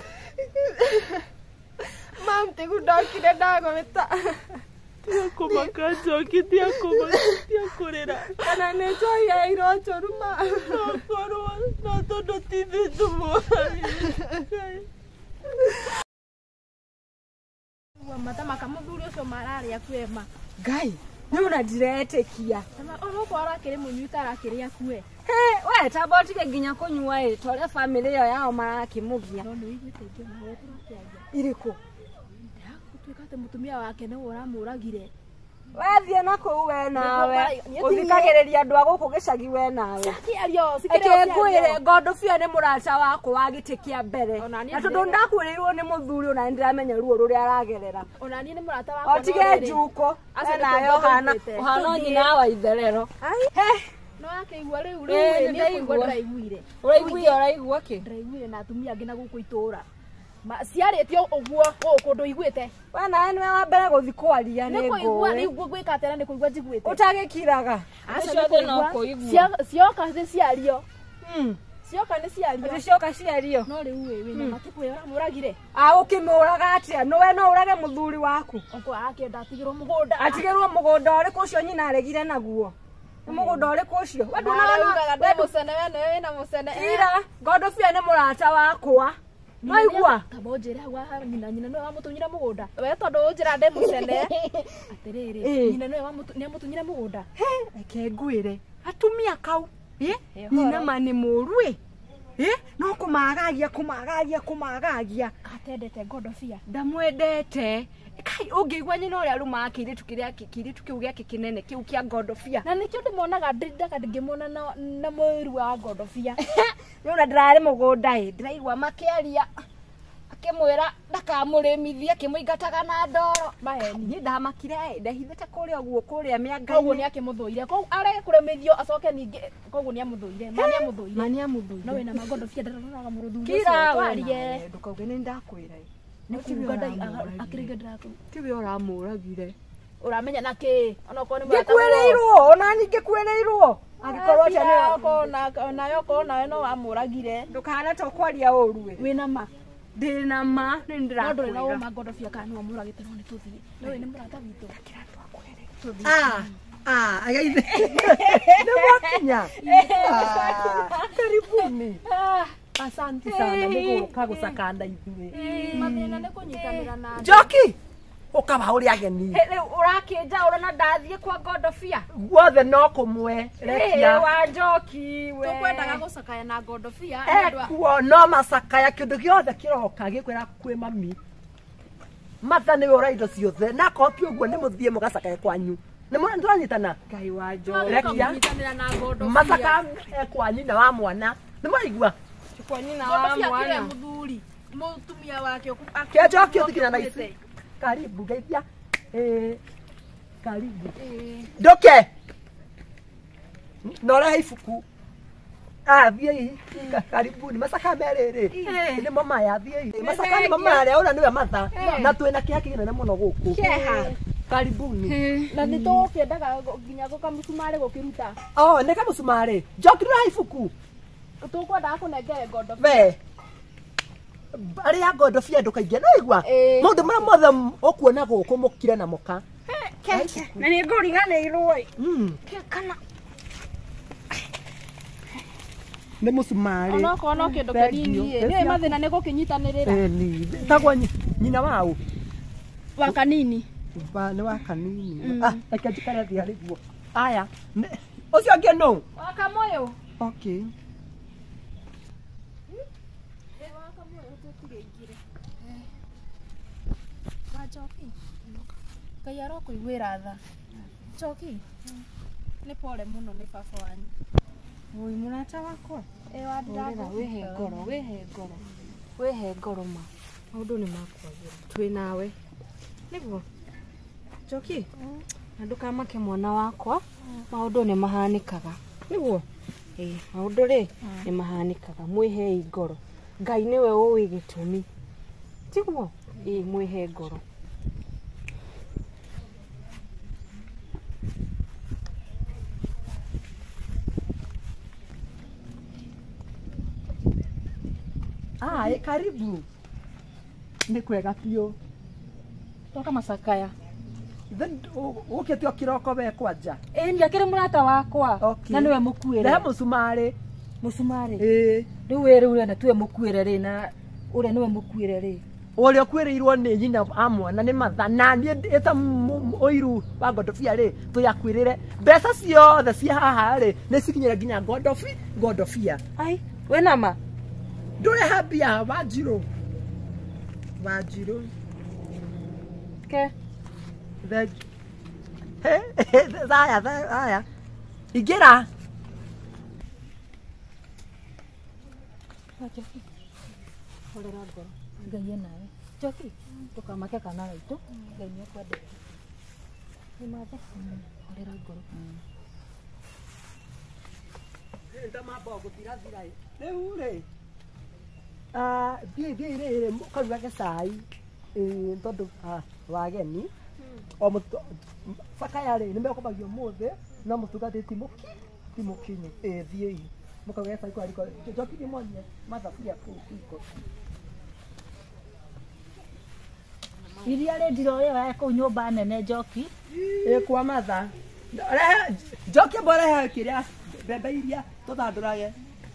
Mam tigundokire ndagwĩta. Tia kumaka Jackie, tia kumaka, tia kurira. Kana nĩ njoi ya irochoru ma. No korwo no tondu tithitumo. Matama kamuthuri ucio mararĩa kwema. Ngai, nĩ ona ndiretekia. Tama onokorwo arakĩrĩ mũnyuta arakĩrĩa kue. He, we tabotige nginya kũnyua ĩ, tore family ĩyo yao marakĩmũgia. No nĩ wĩiguĩte ingĩ mawe tũrakĩaria. Irĩkũ? Gũtuĩka atĩ mũtumia wake nĩwe ũramũragire. Wethiĩ na kũu we nawe. Ũthikagĩrĩria andũ a gũkũ gĩcagi we nawe. Kĩario, Eke ngwĩre Godofia nĩ mũrata wakwa wa gĩtĩ kĩa mbere. Ona niĩ Na tondũ ndakwĩrĩirwo nĩ mũthuri ona nĩndĩramenya ruo rũrĩa aragerera. Ona niĩ nĩ mũrata wakwa. Otige njuko. Acio Nayo hana tũthiĩ. ũhana nyina wa itherero. He, No akĩigua rĩu Ĩ, rĩu nĩ nĩndaigua. kũigua ndĩraiguire. ũraiguire ũraigua kĩ? Ndĩraiguire na atumia angĩ na gũkũ itũũra. Ciarĩtio ũguo gũkũ ndũiguĩte. We nawe nĩwe wa mbere gũthiĩ kwaria Nĩ nĩ kũigua ngũĩ. rĩu gwĩka atĩra nĩ kũigua njiguĩte. Ũtagĩkiraga. Acio Acio nĩ othe no kũigua. kũigua. Cio- Cioka nĩ ciario. Hmm. Cioka nĩ ciario. Atĩ cioka ciario. No rĩu wĩ wĩna matikũ ya ũramũragire. A ũkĩmũraga atĩa? Nĩwe no ũrage mũthuri waku. Okorwo akĩenda atigĩrwo mũgũnda. Atigĩrwo mũgũnda ũrĩkũ ũcio nyina aregire naguo. Nĩ mũgũnda ũrĩkũ ũcio? We Ndũnaga ndĩ ndũnona mũcene we nĩwe wĩna mũcene. ira Godofia nĩ mũrata wakwa. Maigua? Kaba ũnjĩre hau haha nyina nyina nĩwe wamũtunyire mũgũnda. We tondũ ũnjĩra ndĩ mũcene. Atĩrĩrĩ, Ĩ. nyina nĩwe wamũtunyire mũgũnda. Reke ngwĩre atumia kau ĩ Ĩ, nyina ũhoro. ma nĩ mũru ĩ ĩ no kũmagagia kũmagagia kũmagagia Atendete Godofia. ndamwendete kai ũngĩigua nyina ũrĩa rumaga kĩirĩtu kĩrĩa kĩirĩtu kĩu gĩake kĩnene kĩu kĩa Godofia. Na nĩkĩo ndĩmonaga ndaga ndingĩmona na na mũru wa Godofia. Nĩona ndĩrarĩ mũgũnda ĩ ndĩraigua makĩaria akĩmwĩra ndakamũrĩmithie akĩmũingataga na ndoro. Maheni. Niĩ ndamakire ĩ ndahithĩte kũrĩa ũguo kũrĩa Koguo mĩanga-inĩ. nĩ akĩmũthũire. Koguo arege kũremithio acoke ningĩ. Koguo nĩ amũthũire. Ma nĩ amũthũire. Mani amũthũire. No wĩna ma Godofia ndaroraga mũrũthuri Kira Twarie. we ndũkauge nĩ ndakwĩra ĩ. Nĩ kuuga ndai akĩrĩga ndako. Tiwe ũramũragire. Ũramenya na kĩ? Ona okorwo nĩ mũrata Ngĩkwĩrĩirwo ona ningĩ kwĩrĩirwo. Angĩkorwo atĩa nĩ nĩwe na nayo ko nawe no amũragire. ndũkahana ta ũkwaria ũru ĩ. Wĩna ma. Ndĩna ma nĩ No ndũrĩ na ndĩrakwĩra. ũma Godofia kana nĩ amũragĩte no nĩ tũthiĩ. No nĩ mũrata witũ. Ah, ah, agaithe. Nĩ mwakinya. Ah, karibuni. Ah, Asante sana nĩ gũka gũcakanda ithuĩ. mathĩna nĩ kũnyitanĩra na andũ. Njoki, ũkaba ũrĩ ageni. Rĩu ũrakĩnja ũrona ndathiĩ kwa Godofia. Guothe no kũmwe. Ĩĩ Rekia. wa Njoki we. Tũkwendaga gũcakaya na Godofia. nĩ ũndũ wa- Ekuo no macakaya kĩndũ gĩothe kĩroka gĩkwĩra kwĩ mami. Matha nĩwe ũra indo ciothe na kopi ũguo nĩ mũthiĩ mũgacakaye kwanyu. Nĩ mwana tũranyitana. Ngai wa Njoki. Twagĩrĩirwo Rekia. kũnyitanĩra na Godofia. Macaka kwanyu na wa mwana. Nĩ mwaigua? Kwa nyina wa Godofia kĩrĩa mwana. mũthuri. Mũtumia wake ũku- Kĩa Njoki ũtikinya na ũkuĩte. ici. Karibu geithia. Eh, karibu. Ĩĩ. Ndoke. Nora ibuku. Ah, thiei. Karibuni. Macaka merĩrĩ. Nĩ mama ya thiei. Macaka nĩ mama ya ona nĩwe matha. Na twĩna kĩhaki kĩnene mũno gũkũ. Kĩeha. Karibuni. Na nĩ tũkĩendaga nginya gũkamũcumarĩ gũkĩruta. Oh, nĩ kamũcumarĩ. Njoki ndĩraha ibuku. Tũkwendaga kũnengere ngondo. We. Arĩa ngondo cia andũ kaingĩ no igua. Maũndũ marĩa mothe ũkuona gũkũ mũkire na mũka. Keke. Na nĩ ngũriganĩirwo ĩ. Kana nĩ mũcumarĩ. ona okorwo no kĩndũ kĩnini ĩ. Nĩ mathĩna nĩ gũkĩnyitanĩrĩra. Eh, ni. Tagwo nyina wao. Wa kanini. Ba nĩ wa kanini. Ah, reke njikare thĩ harĩ guo. Aya. Ũcio ũngĩ nũ? Wa kamoyo. Okay. Choki. Ngai arokũiguĩra tha. Choki. Nĩ pole mũno nĩ baba wanyu. Oi mũrata wakwa. Ĩ wa ndĩraga Wĩhe ngoro, wĩhe ngoro. Wĩhe ngoro ma. Maũndũ nĩ makwagĩra. Twĩ nawe. Nĩguo. Choki. Na ndũkamake mwana wakwa. Maũndũ nĩ mahanĩkaga. Nĩguo. Ĩ, maũndũ rĩ nĩ mahanĩkaga. Mwĩhei ngoro. Ngai nĩwe ũĩ gĩtũmi. Tiguo. Ĩ, mwĩhe ngoro. Ah, e karibu. Nĩ kwega biũ. Toka macakaya. Then ũkĩte o kĩroko we kwanja. Ĩ, ndiakĩrĩ mũrata wakwa. Okay. Na nĩwe mũkuĩre. Rehe mũcumarĩ. Mũcumarĩ. Ĩ. Rĩu wĩ rĩu rĩana tuwe mũkuĩre rĩ na ũrĩa nĩwe mũkuĩre rĩ. Ũrĩa ũkuĩrĩirwo nĩ nyina amwana nĩ matha na niĩ ĩta ũiru wa ngondobia rĩ tũyakuĩrĩre mbeca ciothe cia haha rĩ nĩ cikinyĩre nginya ngondobi ngondobia. Ai, we nama. Ndũreha mbia Wanjirũ. Wanjirũ. Ke. Thank you. Zaya, zaya. Ingĩra. Joki. Horera ngoro. Ngai enawe. Joki. Ndũkamake kana gaitũ. Ngai nĩ akwendete. Nĩ mathe. Horera ngoro. Ndamamba gũthirathira ĩ. Rĩu rĩ. Ah, thiĩ thiĩ rĩrĩ mũkarugage cai. Ĩ tondũ wageni. O baka rĩ nĩ mekomagio mũthĩ na mũtungati ti mũki ti mũkinyu. Ĩ thiĩ mũkaruge cai kwa riko. Njoki ndĩmonie mathaburia kũu riko. Iria rĩ ndirorĩra kũu nyũmba nene Njoki. Ĩ kwa matha. Rehe Njoki mbore kĩrĩa mbembe iria tũthandũrage.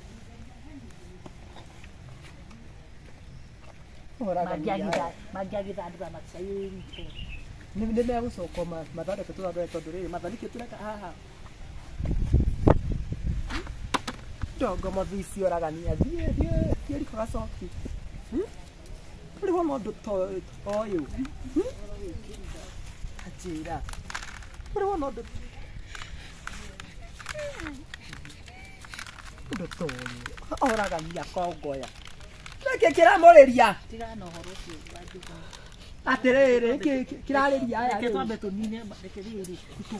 Mangĩagithandũra macai witũ. Nĩ nĩ megũcoka mathondeke tũthandũre tondũ rĩrĩ matha nĩkĩo tũreka haha. Ndongo mathici oragania thiĩ thiĩ thiĩ riko gacoki. Ũrĩ wona ũndũ ta ũyũ. Anjĩra. Ũrĩ wona ũndũ ũndũ ta ũyũ. Oragania kongoya. Nĩkĩ kĩramũrĩria? Tigana ũhoro ũcio Wanjirũ. Atĩrĩrĩ kĩrarĩria aya Reke twambe tũnine reke rĩrĩ.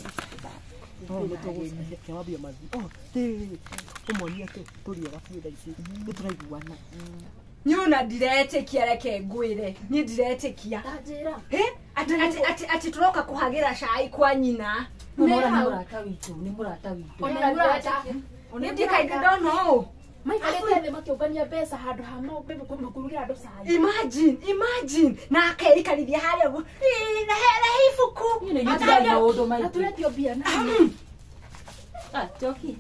Kewambia mathi. Oh, tĩrĩ ũmonie tũrĩe gabuda ici. Nĩtũraiguana. Niĩ ona ndiretĩkia reke ngwĩre. Niĩ ndiretĩkia. Tanjĩra. Hĩ? Ati ati ati ati turoka kuhagĩra cai kwa nyina. Nĩ mũrata witũ, nĩ mũrata witũ. Ona mũrata. Nĩ ndikaigua ndona ũũ. Maikarĩte thĩ makĩũngania mbeca handũ ha makũrugĩra andũ cai. Imagine, imagine. Na akeikarithia harĩa ũguo. Rehe ibuku. Niĩ nĩ nyitire maũndũ maingĩ. Na turetio mbia na. Ah, Njoki.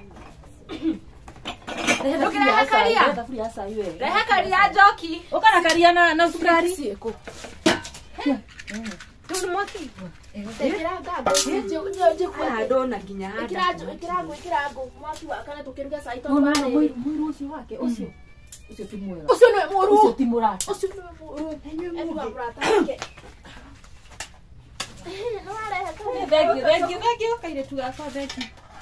Ndũkĩrehe karia. Thaburia ya cai wega. Rehe karia Njoki. Ũka na karia na na sukari. Ciĩkũ. Rĩu nĩ mwaki. Ĩkĩra ngangũ. Njĩ njĩ Haha ndona nginya handa. Ĩkĩra ĩkĩra ngũ ĩkĩra ngũ mwaki wa kana tũkĩruga cai No, tondũ no, warĩ. mũiru ũcio wake ũcio. Ũcio ti mwega. Ũcio nĩwe mũru. Ũcio ti mũrata. Ũcio nĩwe mũru. Enyuĩ mũrata wake. No arehe tũ. Thank you, thank you, thank you. Kaire tu gakwa thank you.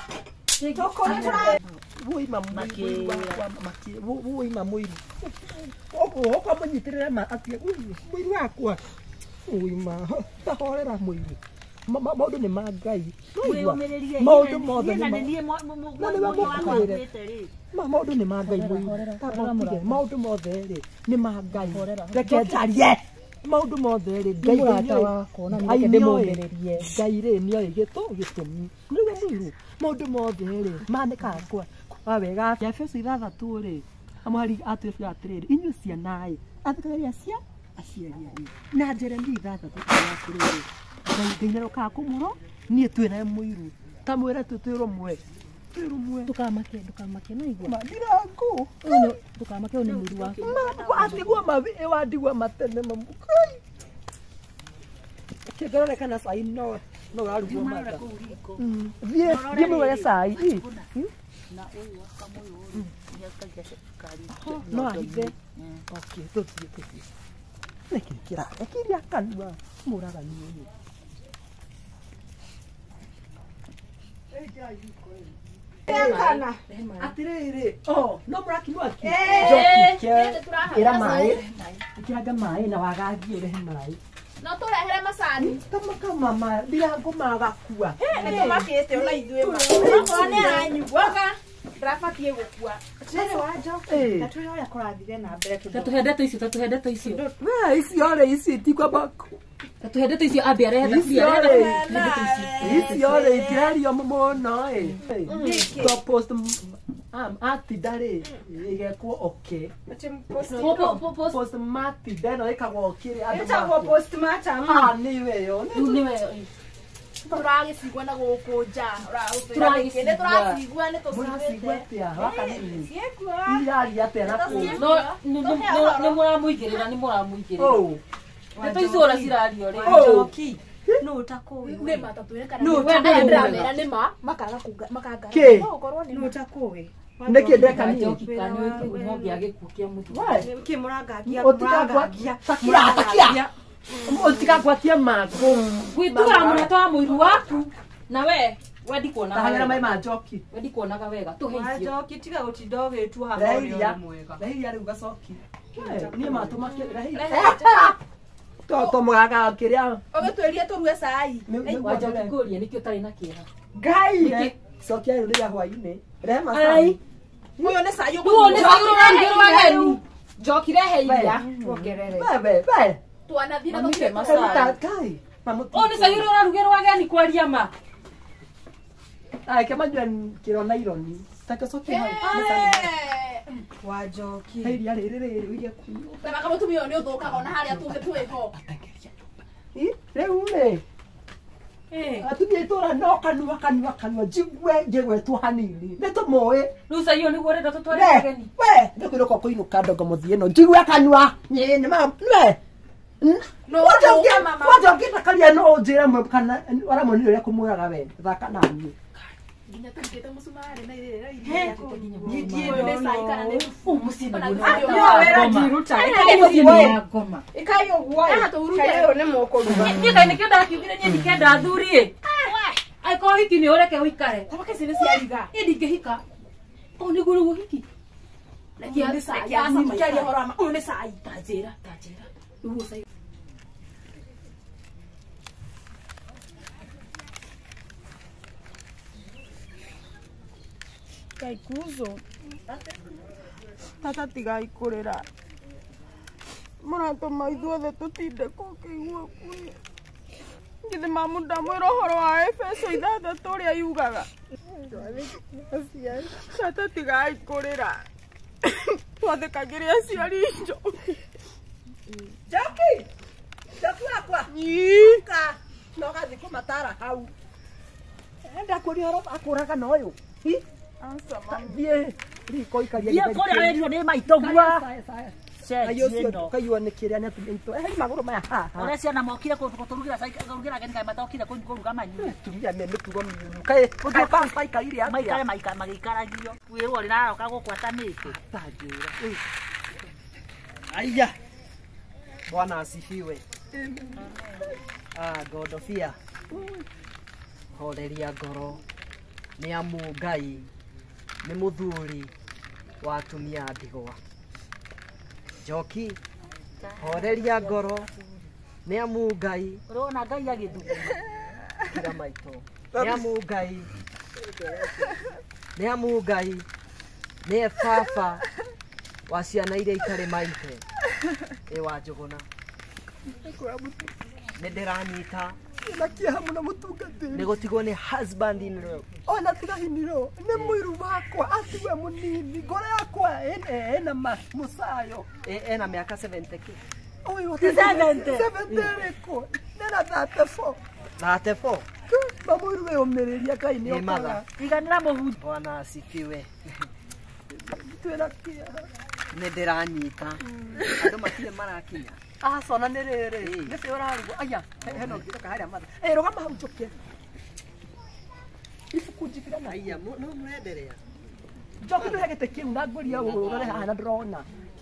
Woima mũiru wakwa maki woima mũiru. Oka mũnyitĩrĩre ma atĩ mũiru wakwa. Woima tahorera mũiru. maũndũ nĩ ma Ngai. Mwĩyũmĩrĩrie. Maũndũ mothe na nĩ nĩ ma mũkwĩre. maũndũ nĩ ma Ngai mũirũ. Maũndũ mothe rĩ nĩ ma Ngai. Reke njarie. Maũndũ mothe rĩ Ngai ndĩmũmĩrĩrie. Ngai rĩ nĩoĩ gĩtũmi. Nĩwe mũirũ. Maũndũ mothe rĩ manĩkaga kwa kwa wega. Efeso ithathatũ rĩ amwari atwĩra atĩrĩrĩ inyuĩ ciana ĩ athikagĩria cia aciari anyu na Jeremia ithathatũ atĩrĩrĩ Ngai nĩarokaga kũmũro niĩ twĩre mũirũ tamwĩre twĩrũmwe twĩrũmwe Tukamake, tukamake no igua. Ndirangu Uno tukamake une mwili wako. atigwa mavi ewandigwa matene mamukai kĩngerere kana sai no no arugwo mata vie vie mwega sai Na ũyũ akamũyũ nĩ akagia cukari. no ahithe okay tũthiĩ tũthiĩ nĩkĩ kĩra kĩria kanua mũragani ũyũ kana atirĩrĩ oh no mũrakinywa ki njoki ĩra maĩ ikĩranga maĩ na wagagie ũrehe maĩ No tũrehere macani. kama kama ma Ndirangu magakua Nĩ tũmakĩte ona ithuĩ ma. Okorwo nĩ aranyuaga ndĩrabatiĩ gũkua. Tũrĩ wa njoki. Na tũrĩ ũrĩa kũrathire na mbere tondũ. Tatuhe ndeto icio, tatuhe ndeto icio. we icio rĩ ici ti kwamba Tatuhe ndeto icio ambia rehe icio thabia. rĩ Ndeto icio. icio rĩ itirario mũno ĩ to post am atinda rĩ igekwo okay post matinda ĩno ĩkagwo kĩrĩ andũ Ĩtagwo postmortem. ah nĩwe yo Rĩu nĩwe Tũragĩcigua na gũkũ nja. Tũragĩcigua. Nĩ tũracigua nĩ mũracigua tũciguĩte. atĩa gaka nini Ciekua. iraria atĩa na kũu no nĩ mũramũigĩrĩra nĩ mũramũigĩrĩra. oh Ndeto icio ũrĩa cirario rĩ. Oh. Njoki. No ũtakũĩ. Nĩ ma tatwĩre kana. No, Nĩ wendere ndĩramera nĩ ma makaga makanga. Kĩ? No ũkorwo nĩ ma. Utakũĩ. nĩkĩ ndeka niĩ Njoki kana nĩ ng'ombe agĩkuũ kĩa mũtu. we Kĩ mũrangagia ũtikagwatia takira takira ũtikagwatia mango Gwĩtuga mũrata wa mũiru waku na we wendi kuonaga tahagĩra maĩ wega. ma njoki Wendi kuonaga wega. Tũhe icio. Njoki tiga gũtinda ũgĩtua rehiria haha mwega. rehiria rĩu gacoki niĩ matũma rehiria to to mũgaga kĩrĩa Ũgĩtwĩrie tũrue cai. Wa Njoki kũria nĩkĩo ũtarĩ na kĩeha. Ngai cokia rĩu rĩrĩa hwainĩ rehe Ai. macani Ũyũ nĩ cai Nĩguo nĩ cai ũrarugĩrwo ageni. Njoki rehe iria. Wongerere. we we Twanathire Mamike tũthiĩ macani. mamuta Ngai mamuta O nĩ cai ũrĩa ũrarugĩrwo ageni kwaria ma. ai kama njwe kĩro naironi taka cokia hau macani Wa Njoki. iria rĩrĩ rĩrĩ iria kunywo Kana kama mũtumia ũyũ nĩ ũthũkaga ona harĩa tũngĩ twĩho. rĩu rĩ Eh. atumia itũra no kanua kanua kanua njigue njĩgwetwo hanini nĩ tũmũĩ Rĩu cai ũyũ nĩguo ũrenda tũtware we ageni. we ndĩkwĩrũka kũinũka ndongo mũthiĩ ĩno njigue kanua nyĩ nĩ ma we No Wajokia mama. wajokia takaria no ũnjĩre mwe kana waramwonire ũrĩa kũmũraga we thaka na niĩ Nginya tũrutĩte mũcumarĩ na iria He. iria. Ũyũ nĩ cai kana nĩ. Ũũ mũciĩ naguo Ah, nĩ no, wĩra njiruta. Ĩkaĩ mũciĩ nĩ ya ngoma. Ikai ũguo. Haha tũruge. Kaĩ ũyũ nĩ mũkũruga. Niĩ kaĩ nĩkĩo ndakiugire niĩ ndikenda athuri ĩ. Angĩkorwo hiki nĩ ũreke ũikare. Thamaki ici nĩ ciariga. Niĩ ndingĩhika. O nĩguo rĩu hiki. Rekia nĩ cai. Aca tũkĩaria ũhoro wa ma. Ũyũ nĩ cai. Tanjĩra, tanjĩra. Nĩguo cai. Kaikuzo. Tata tigai kũrĩra. Mũratũma ithuothe tũtinde kũkĩigua kuo. Githĩ mamu ndamwĩra ũhoro wa Efeso ithathatũ ũrĩa yugaga. Tata tigai kũrĩra. Twathĩkagĩria aciari Njoki. Njoki Njoki wakwa Ii. ka no gathi kũmatara hau enda kũria ũhoro akũraga na ũyũ thiĩ riko ikaria Thiĩ kũrĩa werirwo nĩ maitũ gua. Cenjia ĩno. kaiywo nĩ kĩrĩa nĩ atumia itũ eheri magũrũ maya haha Ũrĩa ciana mokire kũrugĩra kũrugĩra ageni kaĩ matokire kũruga manyu. tumia nĩ mĩtugo mĩũru kaĩ kaĩ pampa ikarire atĩa Maikare maika magĩikaragio. Wĩrwo rĩraroka gũkwatanĩte. tanjĩra Aya. Bwana asifiwe. Ah, God of fear. Horeria ngoro. Nĩ amu Ngai nĩ mũthuri wa atumia a ndigwa. Njoki. Horeria ngoro. Nĩ amu Ngai Ũrona Ngai agĩthuguma. tiga maito nä amu ngai nä amu ngai nä baba wa ciana iria itarä maithe ä wa Njuguna nä ndä ranyita na kĩeha mũno mũtungatĩri. nä gå tigwo nä husband in law. Ona tiga hiniro nĩ mũiru wakwa atigwe mũnini ngoro yakwa ĩna ĩna ma- mũcayo. E- ena mä aka seventy k Ũyũ Seventy. seventy ĩrĩkũ nĩna thirty four. thate four Ma mũiru wĩyũmĩrĩria Ngai nĩ Nĩ matha. okaga. iganĩra mũhunjia bwana asifiwe Twĩna kĩeha. nä ndä ranyita andå matirä marakinya Acona nĩ rĩrĩ Ĩĩ. nĩ bĩo ũrarigwo aya heno ngĩroka harĩa matha. Ĩ rũgama hau njũke. Ibuku njigĩra na aya no må renderea njoki nĩ gĩtĩ kĩu na ngũria ũrore haha na ndĩrona.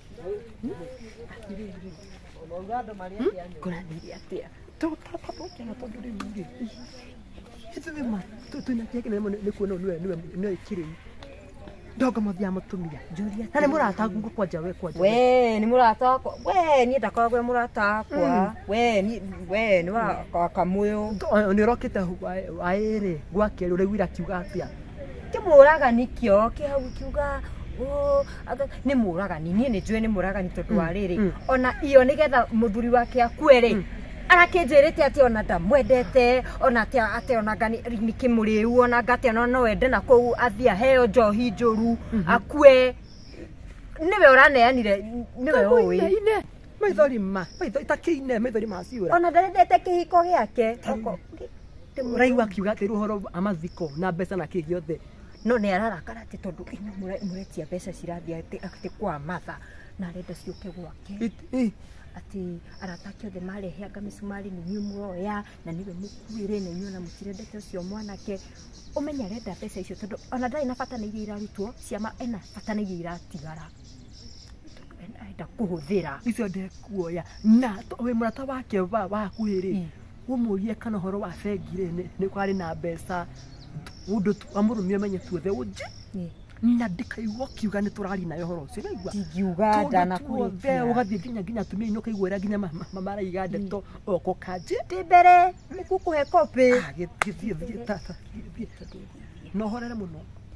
onauga andå marä akä Kũrathiire atĩa? Tũtapapũkena tondũ rĩu rĩ. Ithuĩ ma twĩna kĩeha kĩnene mũno nĩ kuona niwe niwe niwe kĩrĩu. Ndoga mathia mũtumia. Na nĩ mũrata nguo kwanja we kwanja. we nä må rata wakwa we niä ndakoragwo e må rata wakwa we ni- we nä wa kamå Nĩ ũrokĩte wa ĩrĩ gwake rĩu rĩu irakiuga atĩa? kä må ragani kä o kä hau kiuga nä må ragani niä nä njå nä må ragani tondå wa rä rä ona iyo nä getha må thuri wake akue rä arakä njä rä te atä ona ndamwendete ona atä onaga nä kä må rä u onanga atä ona no ende na kå u athiä aheo njohi njå ru akue nä we å raneanire nä we å ä Ine. Maithori ma. Maithori takĩine maithori maciũra. ona ndarendete kä hiko gä ake Ũraigua akiuga atĩ ũhoro wa mathiko na mbeca na kĩ gĩothe. no nä ararakara atä tondå må retia mbeca cirathiä atä kwa matha na arenda ciåke gwake It- ĩ. atä arata ake othe mareheanga mĩcumarĩ nĩ inyuĩ muoya na nĩwe mũkuĩre na inyuĩ ona mũtirendete ũcio mwanake ũmenye arenda mbeca icio tondũ ona ndarĩ na bata na iria irarutwo ciama ena bata na iria iratigara arenda kũhũthĩra Icio ndekuoya na to- wĩ mũrata wake wa waku rĩ Mm. ũmũrie kana ũhoro wa bengi rĩ nĩ- nĩ kwarĩ na mbeca ũndũ tu- amũrũmie menye tuothe ũnje Ĩ, na ndikaigua kiuga nĩ tũrari nayo ũhoro ũcio ũraigua ndingiuga tuothe ndanakũrĩkia ũgathiĩ nginya nginya atumia inĩ ũkaigua ũrĩa nginya ma- ma- maraiga ndeto oko kanjĩ ndĩ mbere nĩku kũhe kopĩ Ah, gĩ- gĩthiĩ thiĩ tata thiĩ tata no horere mũno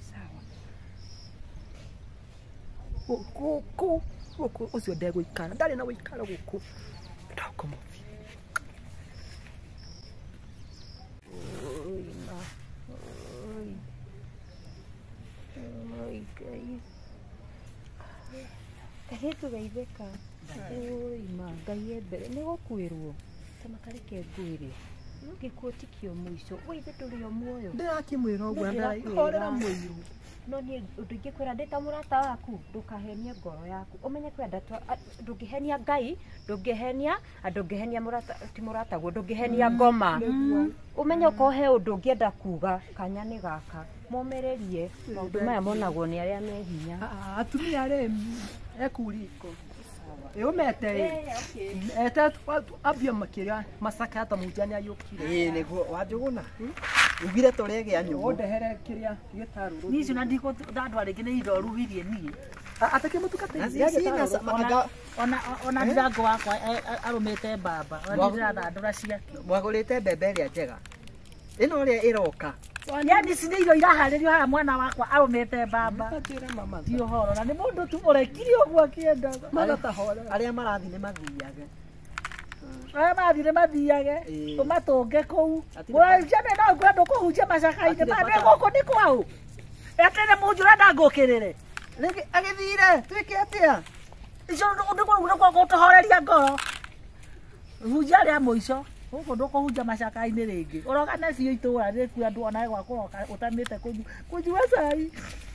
gũkũ gũkũ ũcio ndegũikara ndarĩ na gũikara gũkũ ndakoma kairĩtu geithĩka ũima ngai e mbere nĩ gũkuĩrwo ta makareke ngwĩre gĩkuũ ti kĩo mũico wĩithĩ ndũrĩ o muoyo ndĩrakĩmwĩra ũguo Ndĩrakwĩra. horera mũiru no niĩ ũndũ ingĩkwĩra ndĩ ta mũrata waku ndũkahenie ngoro yaku ũmenye kwenda ndũngĩhenia ngai ndũngĩhenia na ndũngĩhenia mũrata ti mũrata guo ndũngĩhenia ngoma ũmenye okorwo he ũndũ ũngĩenda kuga kanya nĩ gaka momĩrĩrie maũndũ maya monagwo nĩ arĩa me hinya Ah, atumia rĩ ekuriko ũmete ete ambia makĩria macaka hata mũnjani ayũkire ä nä guo wa Njuguna ugire tå rä gä a nyå ũndehere kĩrĩa gĩtarũrũ nicio na ndiko andå arä ngä nä iroruhirie niä atakĩ mũtukatĩ ona ndirango wakwa arå mä te mbamba ona nä ndä rathandå ra ciakio mwagå rä te mbembe ä rä a njega ä no ä rä a ä roka yani ici nä irio iraharä rio haya mwana wakwa arå mä te mbamba ti å horo na nä må ndå tu må rekire å guo akä endaga arä a marathi nä mathiage aya mathiä nä mathiage Ĩĩ. å matå nge kå u Hatirĩ må raicia nä no ngwenda kå hunjia macakainä Hatirĩ mandä bata. gå kå nä kwaå atä nä må njå renda ngå kä rä re agä thire twä ke atä a icio nä gå tå horeria ngoro hunjia rä a må ico gå kå ndå kå hunjia macakainä rä ngä å rogane biå itå ra rä ku andå onae gwakå roka å tamä te kå njua cai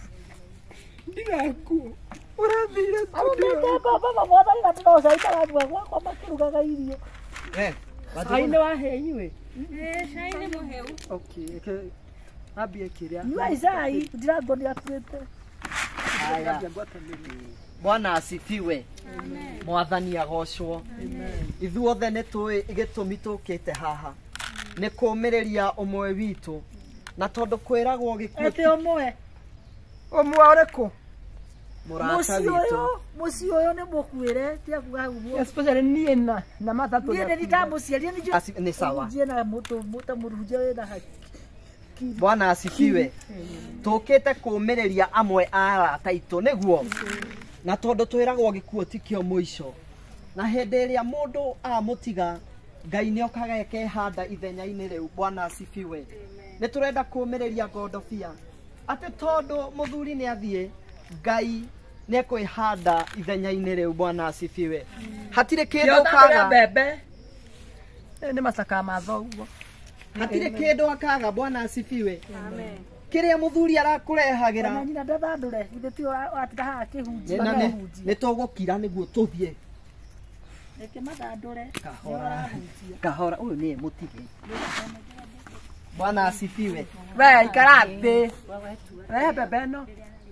ndigakuo ũrathire arå mä te mbamba mamwathani na tå cai tarathua gwakwa makä rugaga irio cai-inĩ wahe inyuĩ cai nĩ mũheu. okay ke- ambie kĩrĩa nyua icai ndirango nä akuä te Haya. ambia ngwatanĩrio bwana asifiwe mwathani agocwo ithuothe nä tå gä tå mi tå kä te haha nä kå mä rä ria å mwe witå na tondå kwä ragwo gä ete å mwe ũmwe ũrĩkũ Murata muci witũ. uyu muci uyu ni mukwire tia kuga uguo especially niĩ na na matatu niĩ nĩ ndamuciaria nĩ Asi- nĩ sawa. njie na mũtũ mũta mũrunje wĩna haki Bwana asifiwe. Tũkĩte kũũmĩrĩria amwe a arata aitũ nĩguo. Na tondũ twĩragwo gĩkuũ ti kĩo mũico. Na hĩndĩ ĩrĩa mũndũ amũtiga Ngai nĩ okaga ekehanda ithenya-inĩ rĩu. Bwana asifiwe. Nĩ tũrenda kũũmĩrĩria Godofia atĩ tondũ mũthuri nĩ athiĩ Ngai nĩ ekwĩhanda ithenya-inĩ rĩu. Bwana asifiwe. Hatirĩ kĩndũ kaga. mbembe nĩ macaka ma thoguo Hatirĩ kĩndũ akaga. Bwana asifiwe. Amen. Kĩrĩa mũthuri arakũrehagĩra na nyina ndathandũre ithe ti watiga haha kĩhunjia na nĩ nĩ tũgũkira nĩguo tũthiĩ. reke mathandũre Kahora. Kahora ũyũ nĩe mũtige. Bwana asifiwe. we ikara thĩ we mbembe ĩno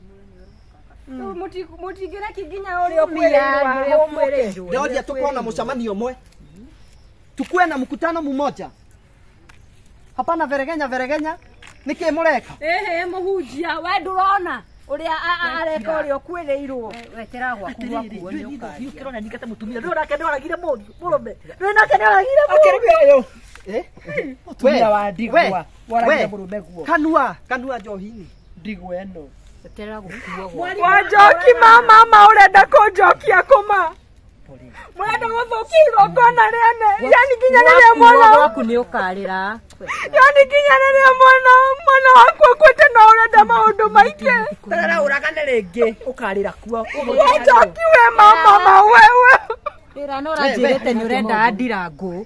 Mutigire kinginya ũrĩa ũkwĩrĩirwo. Ndoria tuko na mshamanio mwe. Tukue na mkutano mmoja. Hapana veregenya veregenya. Niki mureka? Ehe muhunjia we ndurona uria areka uria ukwĩrĩirwo. Wekera gwaku gwaku nĩ ũkaria. kirona ningate mutumia ndio nake ndio aragire mũndũ mũrũme ndio nake ndio aragire akĩrĩgĩyo Eh? mũtumia wa ndigwa we, waragia we. mũrũme guo Kanua, kanua njohini. ndigwa ĩno Wekera gũkuo gwaku. Wanjoki mama ma urenda kunjokia kuma. Murenda guthukia igongona rĩene. Yani nginya rĩrĩa mwana Gwaku nĩ ũkarĩra. yani nginya rĩrĩa mwana mwana wakwa kwete no urenda maũndũ maingĩ. tarara uragane rĩngĩ ũkarĩra kuo Wanjoki we mama ma wewe. Wĩra no ũranjĩrĩte nĩ ũrenda Ndirangũ.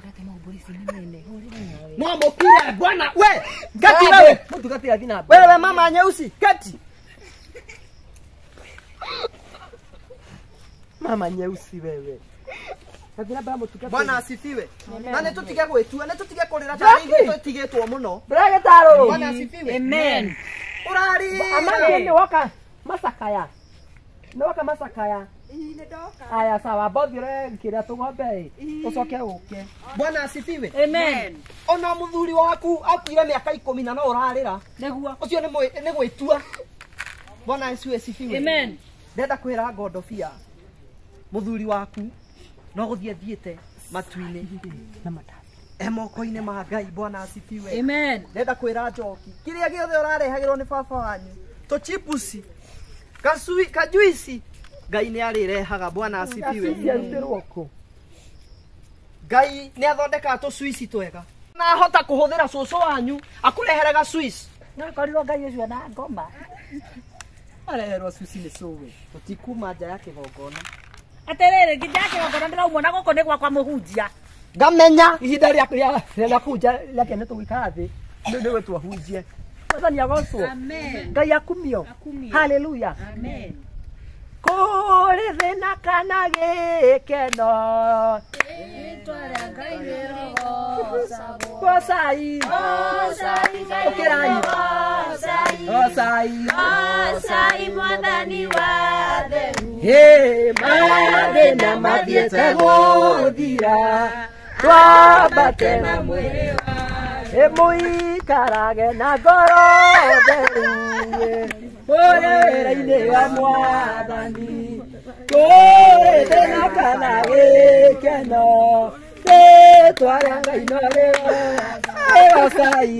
Mama kile bwana we. Kati wewe. mũtungati athi na mbere Wewe mama nyeusi, kati. mama nyeusi wewe athi na mbere mũtungati Bwana asifiwe. Na nĩ tũtige gwĩtua, nĩ tũtige kũrĩra ta rĩngĩ tũtigĩtwo mũno. ndagĩtarũ Bwana asifiwe. Amen. Ũrari. amani nĩ woka macakaya nĩ woka macakaya aya sawa bothire kĩrĩa tũgombe ũcoke ũke Bwana asifiwe. Amen. Ona mũthuri waku akuire mĩaka ikũmi na no ũrarĩra. Nĩguo. Ũcio nĩ mwĩ- nĩ gwĩtua. Bwana Yesu asifiwe. Amen. Ndenda kwĩra Godofia mũthuri waku no gũthiĩ thiĩte matu-inĩ na matathi e moko-inĩ ma Ngai. Bwana asifiwe. Amen. Ndenda kwĩra Njoki kĩrĩa gĩothe ũrarehagĩrwo nĩ baba wanyu tũchipusi kasui kajuici Ngai nĩ arĩrehaga. Bwana asifiwe. ciarutĩrwo kũ Ngai nĩ athondekaga tũcuici twega na ahota kũhũthĩra cũcũ wanyu akũrehere gacuici. no korirwo ngai ucio na ngoma areherwo cuci nĩ cũwe Tũtikuma nja ya kĩgongona. aterere nginya kĩgongona ndĩraumona gũkũ nĩ gwakwa mũhunjia Ngamenya ihinda rĩa rĩa rĩa kunja rĩake nĩ tũgũikara thĩ nĩ nĩ twahunjie mwathani agocwo ngai akumio haleluya kũrĩ thĩna kana gĩkeno gocai ũkĩrai gocai mwathani wa thĩ hĩ mathĩna mathiĩte gũthira twambate na mwĩrĩ wa mũikarage na ngoro theru mũrĩre-inĩ wa mwathani kũrĩ thĩna kana gĩkeno rĩtwa rĩa Ngai no rĩgocai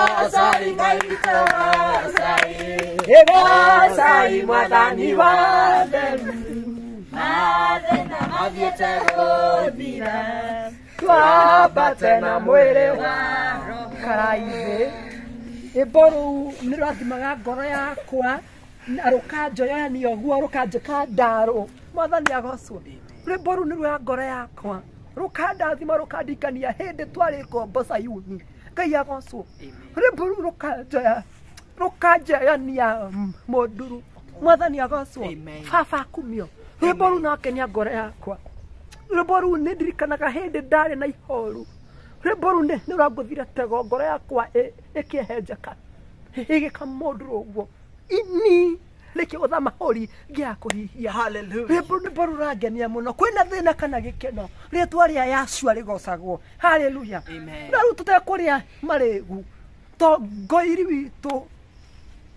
gocai mwathani wa theru mathĩna mathiĩte gũthira twambate na mwĩrĩ wa karaithĩ rwĩmbo rũu nĩ rwathimaga ngoro yakwa na rũkanjoyanio guo rũkanjĩka ndarũ mwathani agocwo rwĩmbo rũu nĩ rwa ngoro yakwa rũkandathima rũkandirikania hĩndĩ twarĩ ngombo Sayuni Ngai agocwo rwĩmbo rũu rũkanjoya rũkanjeyania mũnduru mwathani agocwo baba akumio rwĩmbo rũu nakenia ngoro yakwa rwĩmbo rũu nĩ ndirikanaga hĩndĩ ndarĩ na ihoru rwĩmbo rũu nĩ rwangũthire tego ngoro yakwa ĩkĩhenjeka ĩgĩka mũndũ ũguo ini rĩkĩgũtha mahũri ngĩakũhihia rwĩmbo rũu rũrangenia mũno kwĩna thĩna kana gĩkeno rĩtwa rĩa Yashua rĩgocagwo haleluya na rĩu tũtekũrĩa marĩgu to ngoiri witũ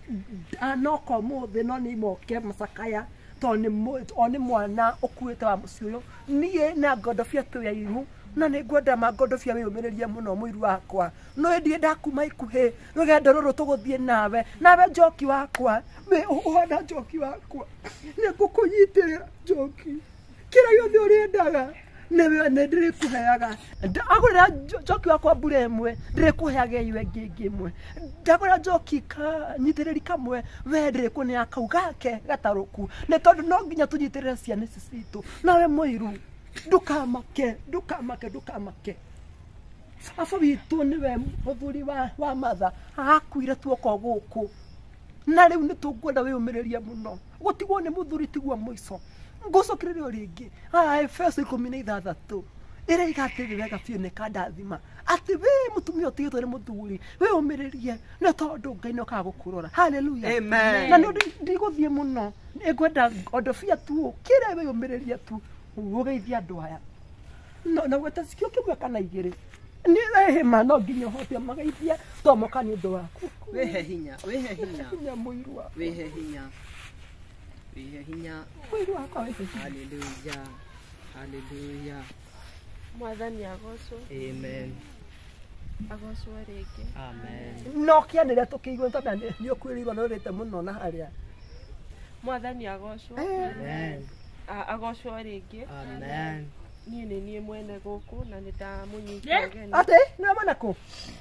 anoko mothe no ni moke macakaya to ni oni mwana okuite wa mucio uyu nie na godofia tu ya ihu na ni ngwenda ma godofia we umereria muno muiru wakwa no endie ndakuma ikuhe rugendo ruru tuguthie nawe nawe njoki wakwa we uhona njoki wakwa ni ngukunyitirira njoki kira yothe uriendaga newe ne ndirikuheaga agurira njoki wakwa mbura imwe ndirikuheaga iwe ngingi imwe ndagura njoki ka nyitiriri kamwe we ndirikunia kau gake gataruku ne tondu no nginya tunyitirire ciana ici citu nawe muiru ndukamake ndukamake ndukamake baba witu niwe muthuri wa wa matha akuire tuoko guku na riu ni tungwenda wiyumireria muno gutigwo ni muthuri tigwo muico ngucokereria ringi ai Efeso ikumi na ithathatu ira igatiri wega biu ni kandathima ati we mutumia utigitwo ni muthuri wiyumirerie na tondu Ngai ni akagukurora haleluya Amen. na no ndiguthie muno ngwenda Godofia tu kire wiyumireria tu ugeithia andu aya no na gweta sikio kimwe kana igiri ni ehema no nginya hote magaithia tomoka ni undu waku Wehe hinya, wehe hinya, hinya muiru wa wehe hinya, wehe hinya. muiru wakwa wehe hinya Hallelujah, hallelujah. Mwathani agocwo Amen, agocwo rĩngĩ. amen. no kianire tukigwe tondu ni ukwirirwo no rite muno na haria Mwathani agocwo Amen, A- agocwo rĩngĩ. amen. Niĩ nĩ niĩ mwene gũkũ na nĩ ndamũnyita ũgeni. ati ni mwana ku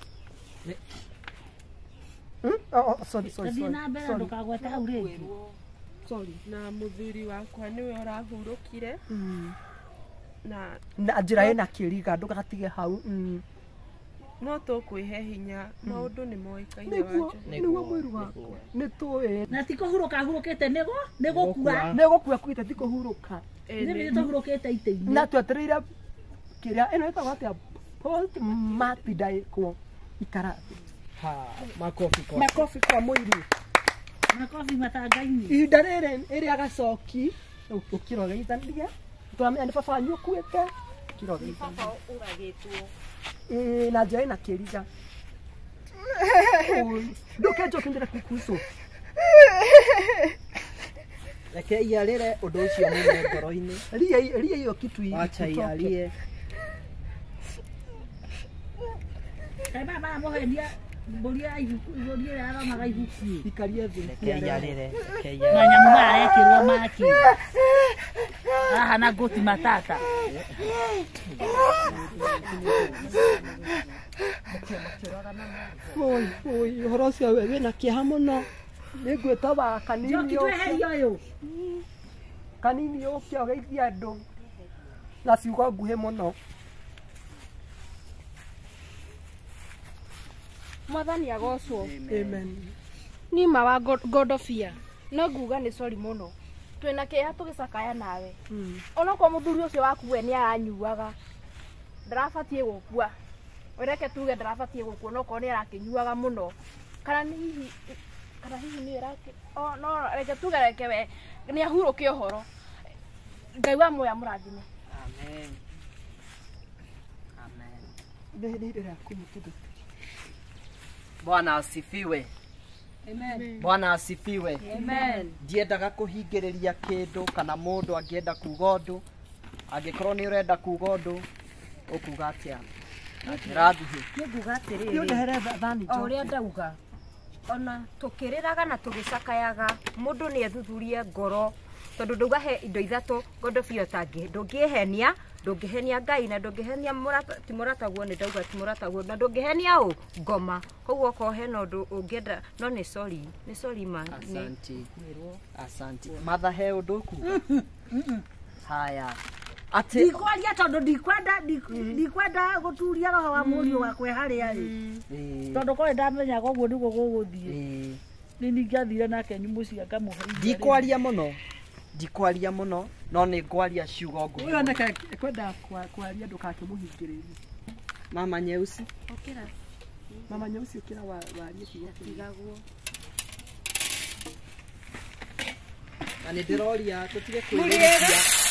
hmm oh, oh sorry sorry Thiĩ sorry na mbere sorry ndũkagwete hau rĩngĩ. sorry Na mũthuri wakwa nĩwe ũrahurũkire mm na na njira ina kiriga ndugatige hau mm no tũkwĩhe hinya maũndũ nĩ moĩkaine niguo wanjũ. niguo muiru wakwa ni tuwe Na ti kũhurũka hurũkĩte nĩgo nĩ gũkua. ni gukua kwite ti kuhuruka Ĩ, Nĩ nĩ- nĩ tũhurũkĩte itĩ-inĩ. na twetereire kiria ino ĩtagwo atia post matidai kwa ikara Ha, makofi kwa. makofi kwa muiru Makobi matanga-inĩ. ihinda rĩrĩ ĩrĩa gacoki ũkĩrogeithania tũramenya nĩ baba wanyu ũkuĩte ũkĩrogeithania ĩĩ na njĩra ĩna kĩriga ndũkenjokindĩre kukucu Reke iarĩre ũndũ ũcio mũno ngoro-inĩ. ria ria hiyo kitu hii Wacha iarie. Kaĩ baba aramũhenia mbũri ya ibuku mbũri ĩrĩa yaromaga ibuku. ikarie thĩ Reke iarĩre, reke Na iarĩre. nyamũ marekĩrwo maki. Haha na ngũti matata. oi oi ũhoro ũcio we wĩna kĩeha mũno nĩ ngwĩta wa kanini Njoki tweherie ũyũ. kanini ũkĩa ũgeithia andũ na ciugo nguhĩ mũno Mwathani agocwo. amen Ni ma wa God- Godofia. No nguga nĩ sorry mũno. Twĩna kĩeha tũgĩcakaya nawe. mm. Ona kwa mũthuri ũcio waku we nĩ aranyuaga. Ndarabatiĩ gũkua. Ureke tuge ndarabatiĩ gũkua no korwo nĩ arakĩnyuaga mũno. Kana nĩ hihi kana hihi nĩ arake o no reke tuge reke we nĩ ahurũke ũhoro. Ngai wa muoya mũrathime. Amen. Amen. nĩ hĩndĩ ya kũmũtũgũ Bwana asifiwe. Amen. Bwana asifiwe. Amen. Ndiendaga kũhingĩrĩria kĩndũ kana mũndũ angĩenda kuga ũndũ. Angĩkorwo nĩ ũrenda kuga ũndũ, ũkuga atĩa? Rathiĩ. Nĩ nguga nĩ atĩrĩrĩ, ũndehere thani o ũrĩa ndauga, ona tũkĩrĩraga na tũgĩcakayaga mũndũ nĩ ethuthurie ngoro, tondũ ndauga he indo ithatũ Godofia ũtangĩ ndũngĩhenia ndũngĩhenia Ngai na ndũngĩhenia mũrata ti mũrataguo nĩ ndauga ti mũrataguo na ndũngĩhenia ũ ngoma, koguo ko hena ũndũ ũngĩenda no nĩ sorry nĩ sorry ma nĩ Asante. Asante. Matha he ũndũ kuga. Haya. Atĩ Ndikwaria tondũ ndikwenda ndik- ndikwenda gũturia roho wa mũriũ wakwe harĩa rĩ. ĩĩ, Tondũ korĩ ndamenyaga ũguo nĩguo gũgũthiĩ. ĩĩ. Nĩ ningĩathire nake nyumucia ngamũhe iria rĩngĩ. Ndikwaria mũno. Ndikwaria mũno no nĩ ngwaria ciugo ũyũ nguhĩ. neke kwenda kwa- kwaria ndũkakĩmũhingĩrĩrie Mama Nyeusi. ũkĩra mama nyeusi ũkĩra wa warie kiugo kĩu. tigaguo Na nĩ ndĩroria tũtige kwĩrĩhia.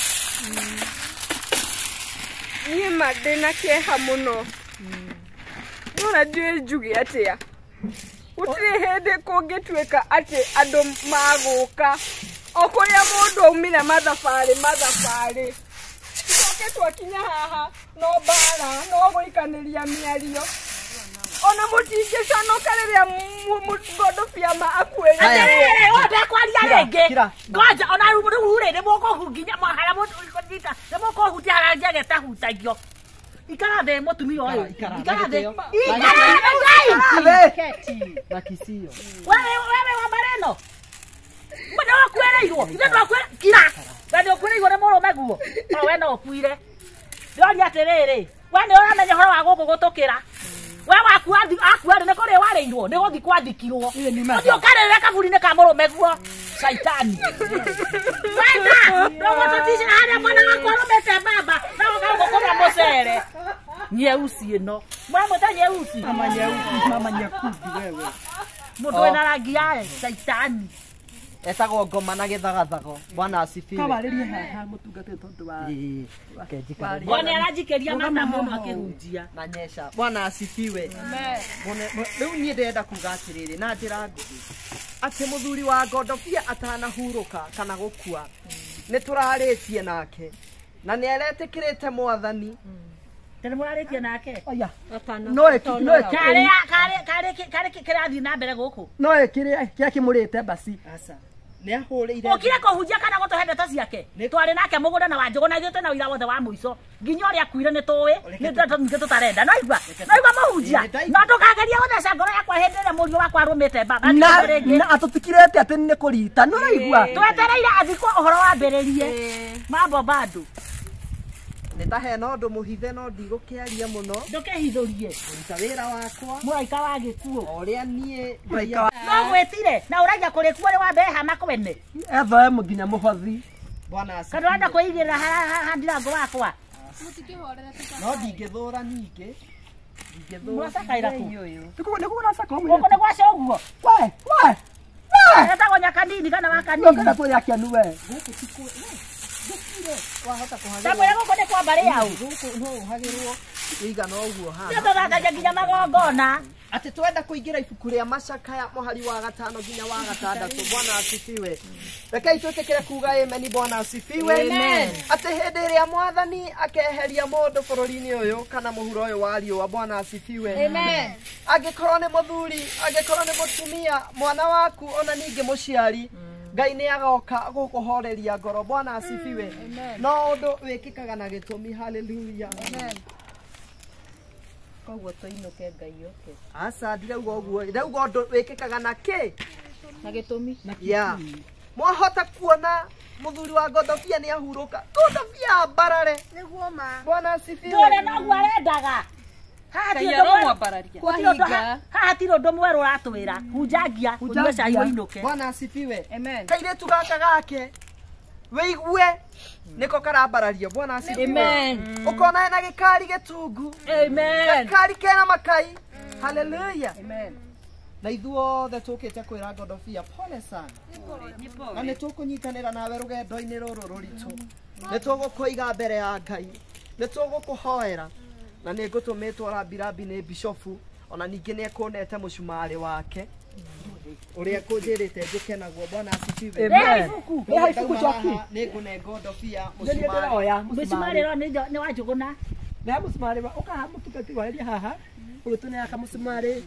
Niĩ ma ndĩna kĩeha mũno. No na ndiũĩ njuge atĩa. Gutire hindi kungituika ati andu maguka. Okuria mundu aumire mathabari mathabari. Tuke twakinya haha no bara no guikaniria miario. Ona mutinge conoka riria Godofia ma akwere. Atere wonde kwaria renge. Goja ona rure ne moko hunginya mahara mundu ikonyita. Ne moko hutia haranja geta hutagio. Ikara de mutumia oyo. Ikara de. Ikara de. Nakisio. Wewe wewe wa bareno. Mbona wakwereirwo? Ndio wakwere kira. Ndio wakwereirwo ne moro meguo. O we no kuire. Ndio atiriri. We ni uramenya horo wa guku gutukira. We wakuathi akuari ne kore wareirwo ne guthi kwathikirwo. Ndio karere kaburi-ini ka moro meguo. Shaitani. Wenda. Ndio gututishira haria mwana wakwa rumete baba. Na gukura mocere. Nyeusi ino. Mwana ta nyeusi. Mama nyeusi, mama nyakundi wewe. Mundu ena rangi ya shaitani. Etagwo ngoma na githagathago. Bwana asifiwe. Kabaririe haha mutungate tondu wa. Kenjikari. Bwana arajikiria mata muno akihunjia. Na nyesha. Bwana asifiwe. Amen. Riu nie ndenda kuga atiriri na njira ngugi. Ati muthuri wa Godofia atanahuruka kana gukua. Ni turaritie nake. Na ni aretikirite mwathani. Tene muraritie nake. Oya. No eki no eki. Kare kare kare kare kirathi na mbere guku. No eki kia kimurite basi. Asa. Ni ahuriire. Okire kuhunjia kana gutuhe ndeto ciake. Twari nake mugunda na wanjugu na ithuĩ na wira wothe wa muico. Nginya uria akuire ni tuwi. Ni ndeto ningĩ tutarenda. Naigua. Naigua muhunjia. Na tukageria gutheca ngoro yakwa hĩndĩ ĩrĩa mũriũ wakwa arũmĩte baba. Na na atutikirete ati ni kurita. No naigua. Twetereire athikwo uhoro wambĩrĩrie. Mambo bado. Nitahe no ndu muhithe no ndigukiaria muno. Ndukehithurie. Ruta wira wakwa. Mũraika wa gĩkuũ. Oria nie. No gwĩtire na ũragia kũrĩ kuo rĩ wambe hama kwene. Ethoe mũnginya mũhothi. Bwana asifiwe. Kana wenda kũigĩrĩra haha ndirango wakwa. No ndingĩthũra ningĩ. Mũracakaĩra kũ? Nikuo nikuo uracaka ũmwe. Gũkũ nĩ gwaca ũguo. We we. Etagwo nyakanini kana wakanini. Nokenda kwĩra kĩanu we. Gũkũ tikũ. Wahota kuhagĩrwo. Samuel gũkũ nĩ kwa mbarĩ yao. Gũkũ no ũhagĩrwo. Igana ũguo haha. Nĩ tũthakagia nginya magongona. Ati twenda kuingira ibuku ria macakaya muhari wa gatano nginya wa gatandatu. Bwana asifiwe. Rekei tutikire kuga amen. Bwana asifiwe. Amen. Ati hindi iria mwathani akeheria mundu bururi-ini uyu kana muhuro uyu wa riũa. Bwana asifiwe. Amen. Angikorwo ni muthuri, angikorwo ni mutumia, mwana waku ona ningi muciari, Ngai ni agoka gukuhoreria ngoro. Bwana asifiwe. No undu wikikaga na gitumi. Hallelujah. Amen. Koguo tuinuke Ngai oke. Asa ndirauga uguo. Ndauga undu wikikaga na ki? Na gitumi. Ya. Mwahota kuona muthuri wa Godofia ni ahuruka. Godofia barare. Niguo ma. Bwana asifiwe. Ndore no gwarendaga. Haha ti ndo mweru ratwira. Hunjangia kunyua cai uinuke. Bwana asifiwe. Amen. Kairetu gaka gake wigue niko karambarario. Bwana asifiwe. Amen. Ukona ena gikari gitungu. Amen. Gikari kena makai. Hallelujah. Amen. Na ithuothe tukite kwira Godofia pole sana. Na nĩ tũkũnyitanĩra nawe rũgendo-inĩ rũrũ rũritũ. Nĩ tũgũkũiga mbere ya Ngai. Nĩ tũgũkũhoera. Na nĩ ngũtũmĩtwo rambirambi nĩ bishofu. Ona ningĩ nĩ ekunete mũcumarĩ wake. Ũrĩa kũnjĩrĩte njĩke naguo. Bwana asifiwe. Amen. Nĩ ibuku coki. Nĩ ngũne Godofia mũcumarĩ. Oya mũcumarĩ ro nĩ wa njũgũna. Na mũcumarĩ wa ũkaha mũtungati waheria haha. Ũgĩtũnea kamũcumarĩ.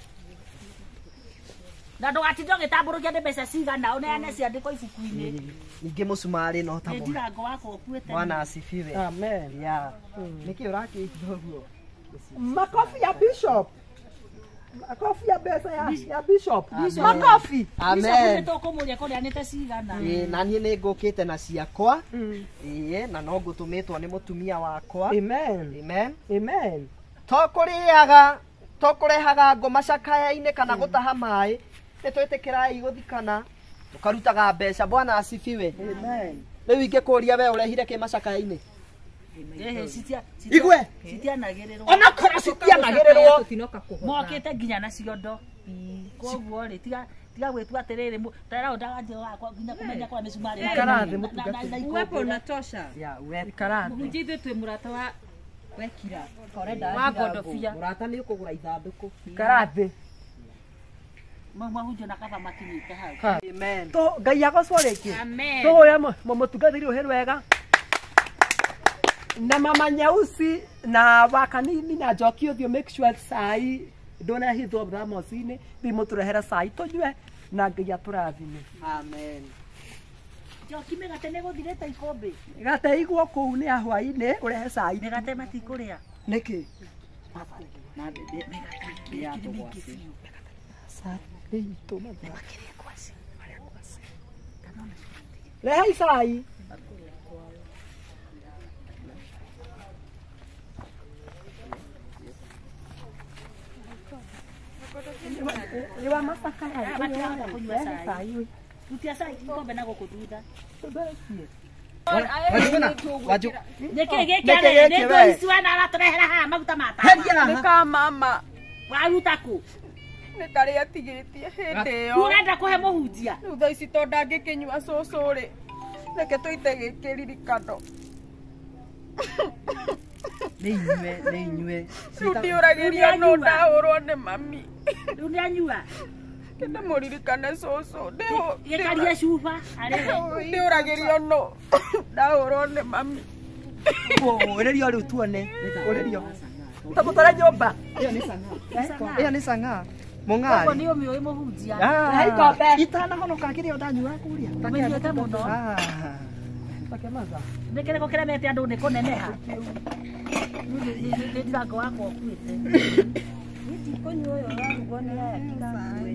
Na ndũgatinde ũgĩtambũrũkia nĩ mbeca cigana ũneane ciandĩkwo ibuku-inĩ. Ningĩ mũcumarĩ no ta Nĩ ndirango wakwa ũkuĩte. Bwana asifiwe. Amen. Ya. Nĩkĩ ũrakĩigua ũguo? Makofi ya bishop. Makofi ya pesa ya ya bishop. Makofi. Amen. Tũkũmũria kũrĩanĩte cigana. Ĩĩ na niĩ nĩ ngũkĩte na ciakwa. Ĩĩ na no ngũtũmĩtwo nĩ mũtumia wakwa. Amen. Amen. Amen. To kũrĩaga, to kũrehaga ngũ macakaya-inĩ kana gũtaha maĩ. Nĩ twĩtĩkĩrai gũthikana. Tukarutaga mbeca. Bwana asifiwe. Amen. Rĩu ingĩkũria we ũrehire kĩ macakaya-inĩ? Ehe citia. Igwe. Citianagĩrĩrwo. Ona korwo citianagĩrĩrwo. Mokĩte nginya na ciondo. Koguo rĩ tiga tiga gwĩtua atĩrĩrĩ tara ũndaganjio wakwa nginya kũmenya kwa mĩcumarĩ. Ikarathi mũtungati. Uwepo unatosha. Ya, uwepo. Ikarathi. Munji ithuĩ twĩ mũrata wa wekira. Korenda wa Godofia. Mũrata nĩ ũkũgũra ithandũkũ. Ikarathi. mahunjio na kaba makinyite hau. Amen. To Ngai agocwarĩki. Amen. Tũhũre mũtungatĩri ũhĩrĩ wega. Na mama Nyausi na wakanini na Njoki ũthiũ make sure cai ndũnehithwo thamoci-inĩ thimũtũrehera cai tũnyue na Ngai atũrathime. Amen. Njoki mĩgate nĩ gũthirĩte ikũmbĩ. Gate igwo kũu nĩ ahwainĩ ũrehe cai. Mĩgate matikũrĩa. Nĩkĩ? Na bebe ya tugwasi. Sa rĩu tũmatha. Rehe cai. Iwa masaka ya. Cai. Rutia cai ikombe na gũkũ thutha. Waju. Nĩkĩ gĩkĩ nĩ tũicua na aratũrehera haha maguta mata. Nĩ ka mama. Waruta kũ? Nĩ tarĩ atigĩtie hĩndĩ ĩyo. Ũrenda kũhe mũhunjia? Rĩu thaa ici to ndangĩkĩnyua cũcũ rĩ. Reke tũite gĩkĩ ririkano. Nĩ inyue, nĩ inyue. Rĩu ndiũragĩria no ndahũrwo nĩ mami. Rĩu nĩanyua? Kĩndĩ mũririkane cũcũ. Gĩkarie cuba arĩwe. Ndiũragĩrio no ndahũrwo nĩ mami. Ũrĩrio rĩu tuone. Ũrĩrio. Tamũtware nyũmba. Ĩyo nĩ sang'a. Ĩyo nĩ sang'a. Mũng'ari. Ũguo nĩ ũmĩũĩ mũhunjia. Hai kombe. Itanahonoka kĩrĩa ndanyua kũrĩa. Ũmenyuĩte mũno. Takemaza. Nĩ kĩrĩko kĩremete andũ nĩ kũneneha. Nĩ ndirango wakwa ũkuĩte. Kũnyua ũyũ warugwo nĩ aya tiga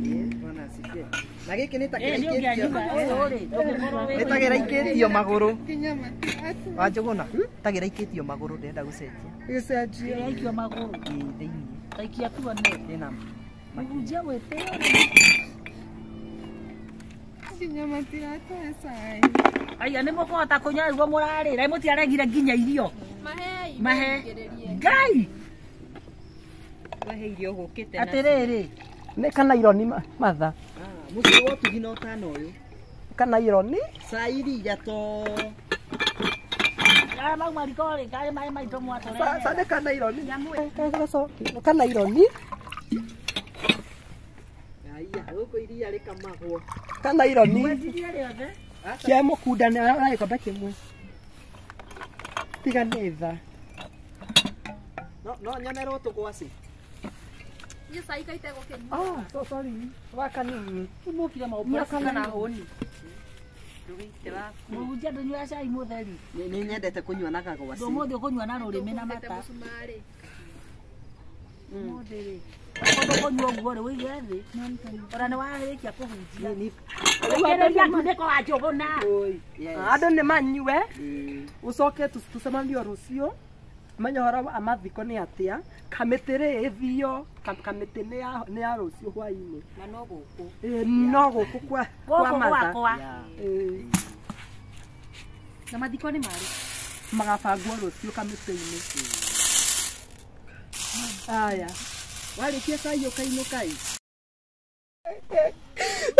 na gĩkĩ nĩ ta Ĩ nĩ ũngĩanyua ũyũ rĩ ndũngĩkorwo wĩ. nĩ ta gĩraikĩtio magũrũ. Wa Njũgũna ta gĩraikĩtio magũrũ ndĩrenda gũcenjia. Gĩcenjie. Gĩaikio magũrũ. Ĩ thĩinĩ. Taikia tuone. Ĩna Mũhunjia mwĩtĩo. Nginya matiratoe cai. Aya nĩ mũkũhota kũnyua nĩguo mũrarĩra. Mũtiaregire nginya irio. Mahe. Mahe. Ngai. wahe irio gũkĩte Atĩrĩrĩ. Nĩ kana ironi matha. Mũciĩ wa ũtugi na ũtano ũyũ. Kana ironi. Cai iria to. Ara mau mariko rĩ karĩ maĩ maitũ mwatũrehe. Sade kana ironi. Kana ironi. Aya, gũkũ iria rĩkamagwo. Kana ironi. Mwetirie rĩothe. Kia mũkunda nĩ aragĩkombe kĩmwe. Tiga nĩ tha. No no nyonerwo tũgwacĩ. Nĩ cai kaite gũkĩnyua. Oh, so sorry. Wakanini. Mũkire maũndũ Mũkana kana honi. Ndũgĩite waku. mũhunjia ndũnyua cai mũtheri. Nĩ nyendete kũnyua na kagwacĩ. Ndũmũthĩ ũkũnyua na rũrĩmĩ na mata. Mũcumarĩ. Mũthĩ rĩ. Ũndũ kũnyua ũguo rĩ wĩige thĩ. Ona nĩ warĩkia kũhunjia. Ũkĩrĩria kunĩko wa Njũgũna. Andũ nĩ manyue. Ũcoke tũcemanie rũciũ. Menya ũhoro wa mathiko nĩ atĩa. Kamĩtĩ rĩ ĩthio. Kamĩtĩ nĩ ya nĩ ya rũciũ hwaĩ-inĩ. na no gũkũ Ĩ no gũkũ kwa kwa Gũkũ matha. gwakwa. Ĩ na mathiko nĩ marĩ magabangwo rũciũ kamĩtĩ-inĩ. Aya. Warĩkia cai ũkainũka ĩ.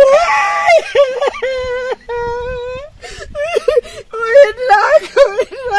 Wĩna wĩna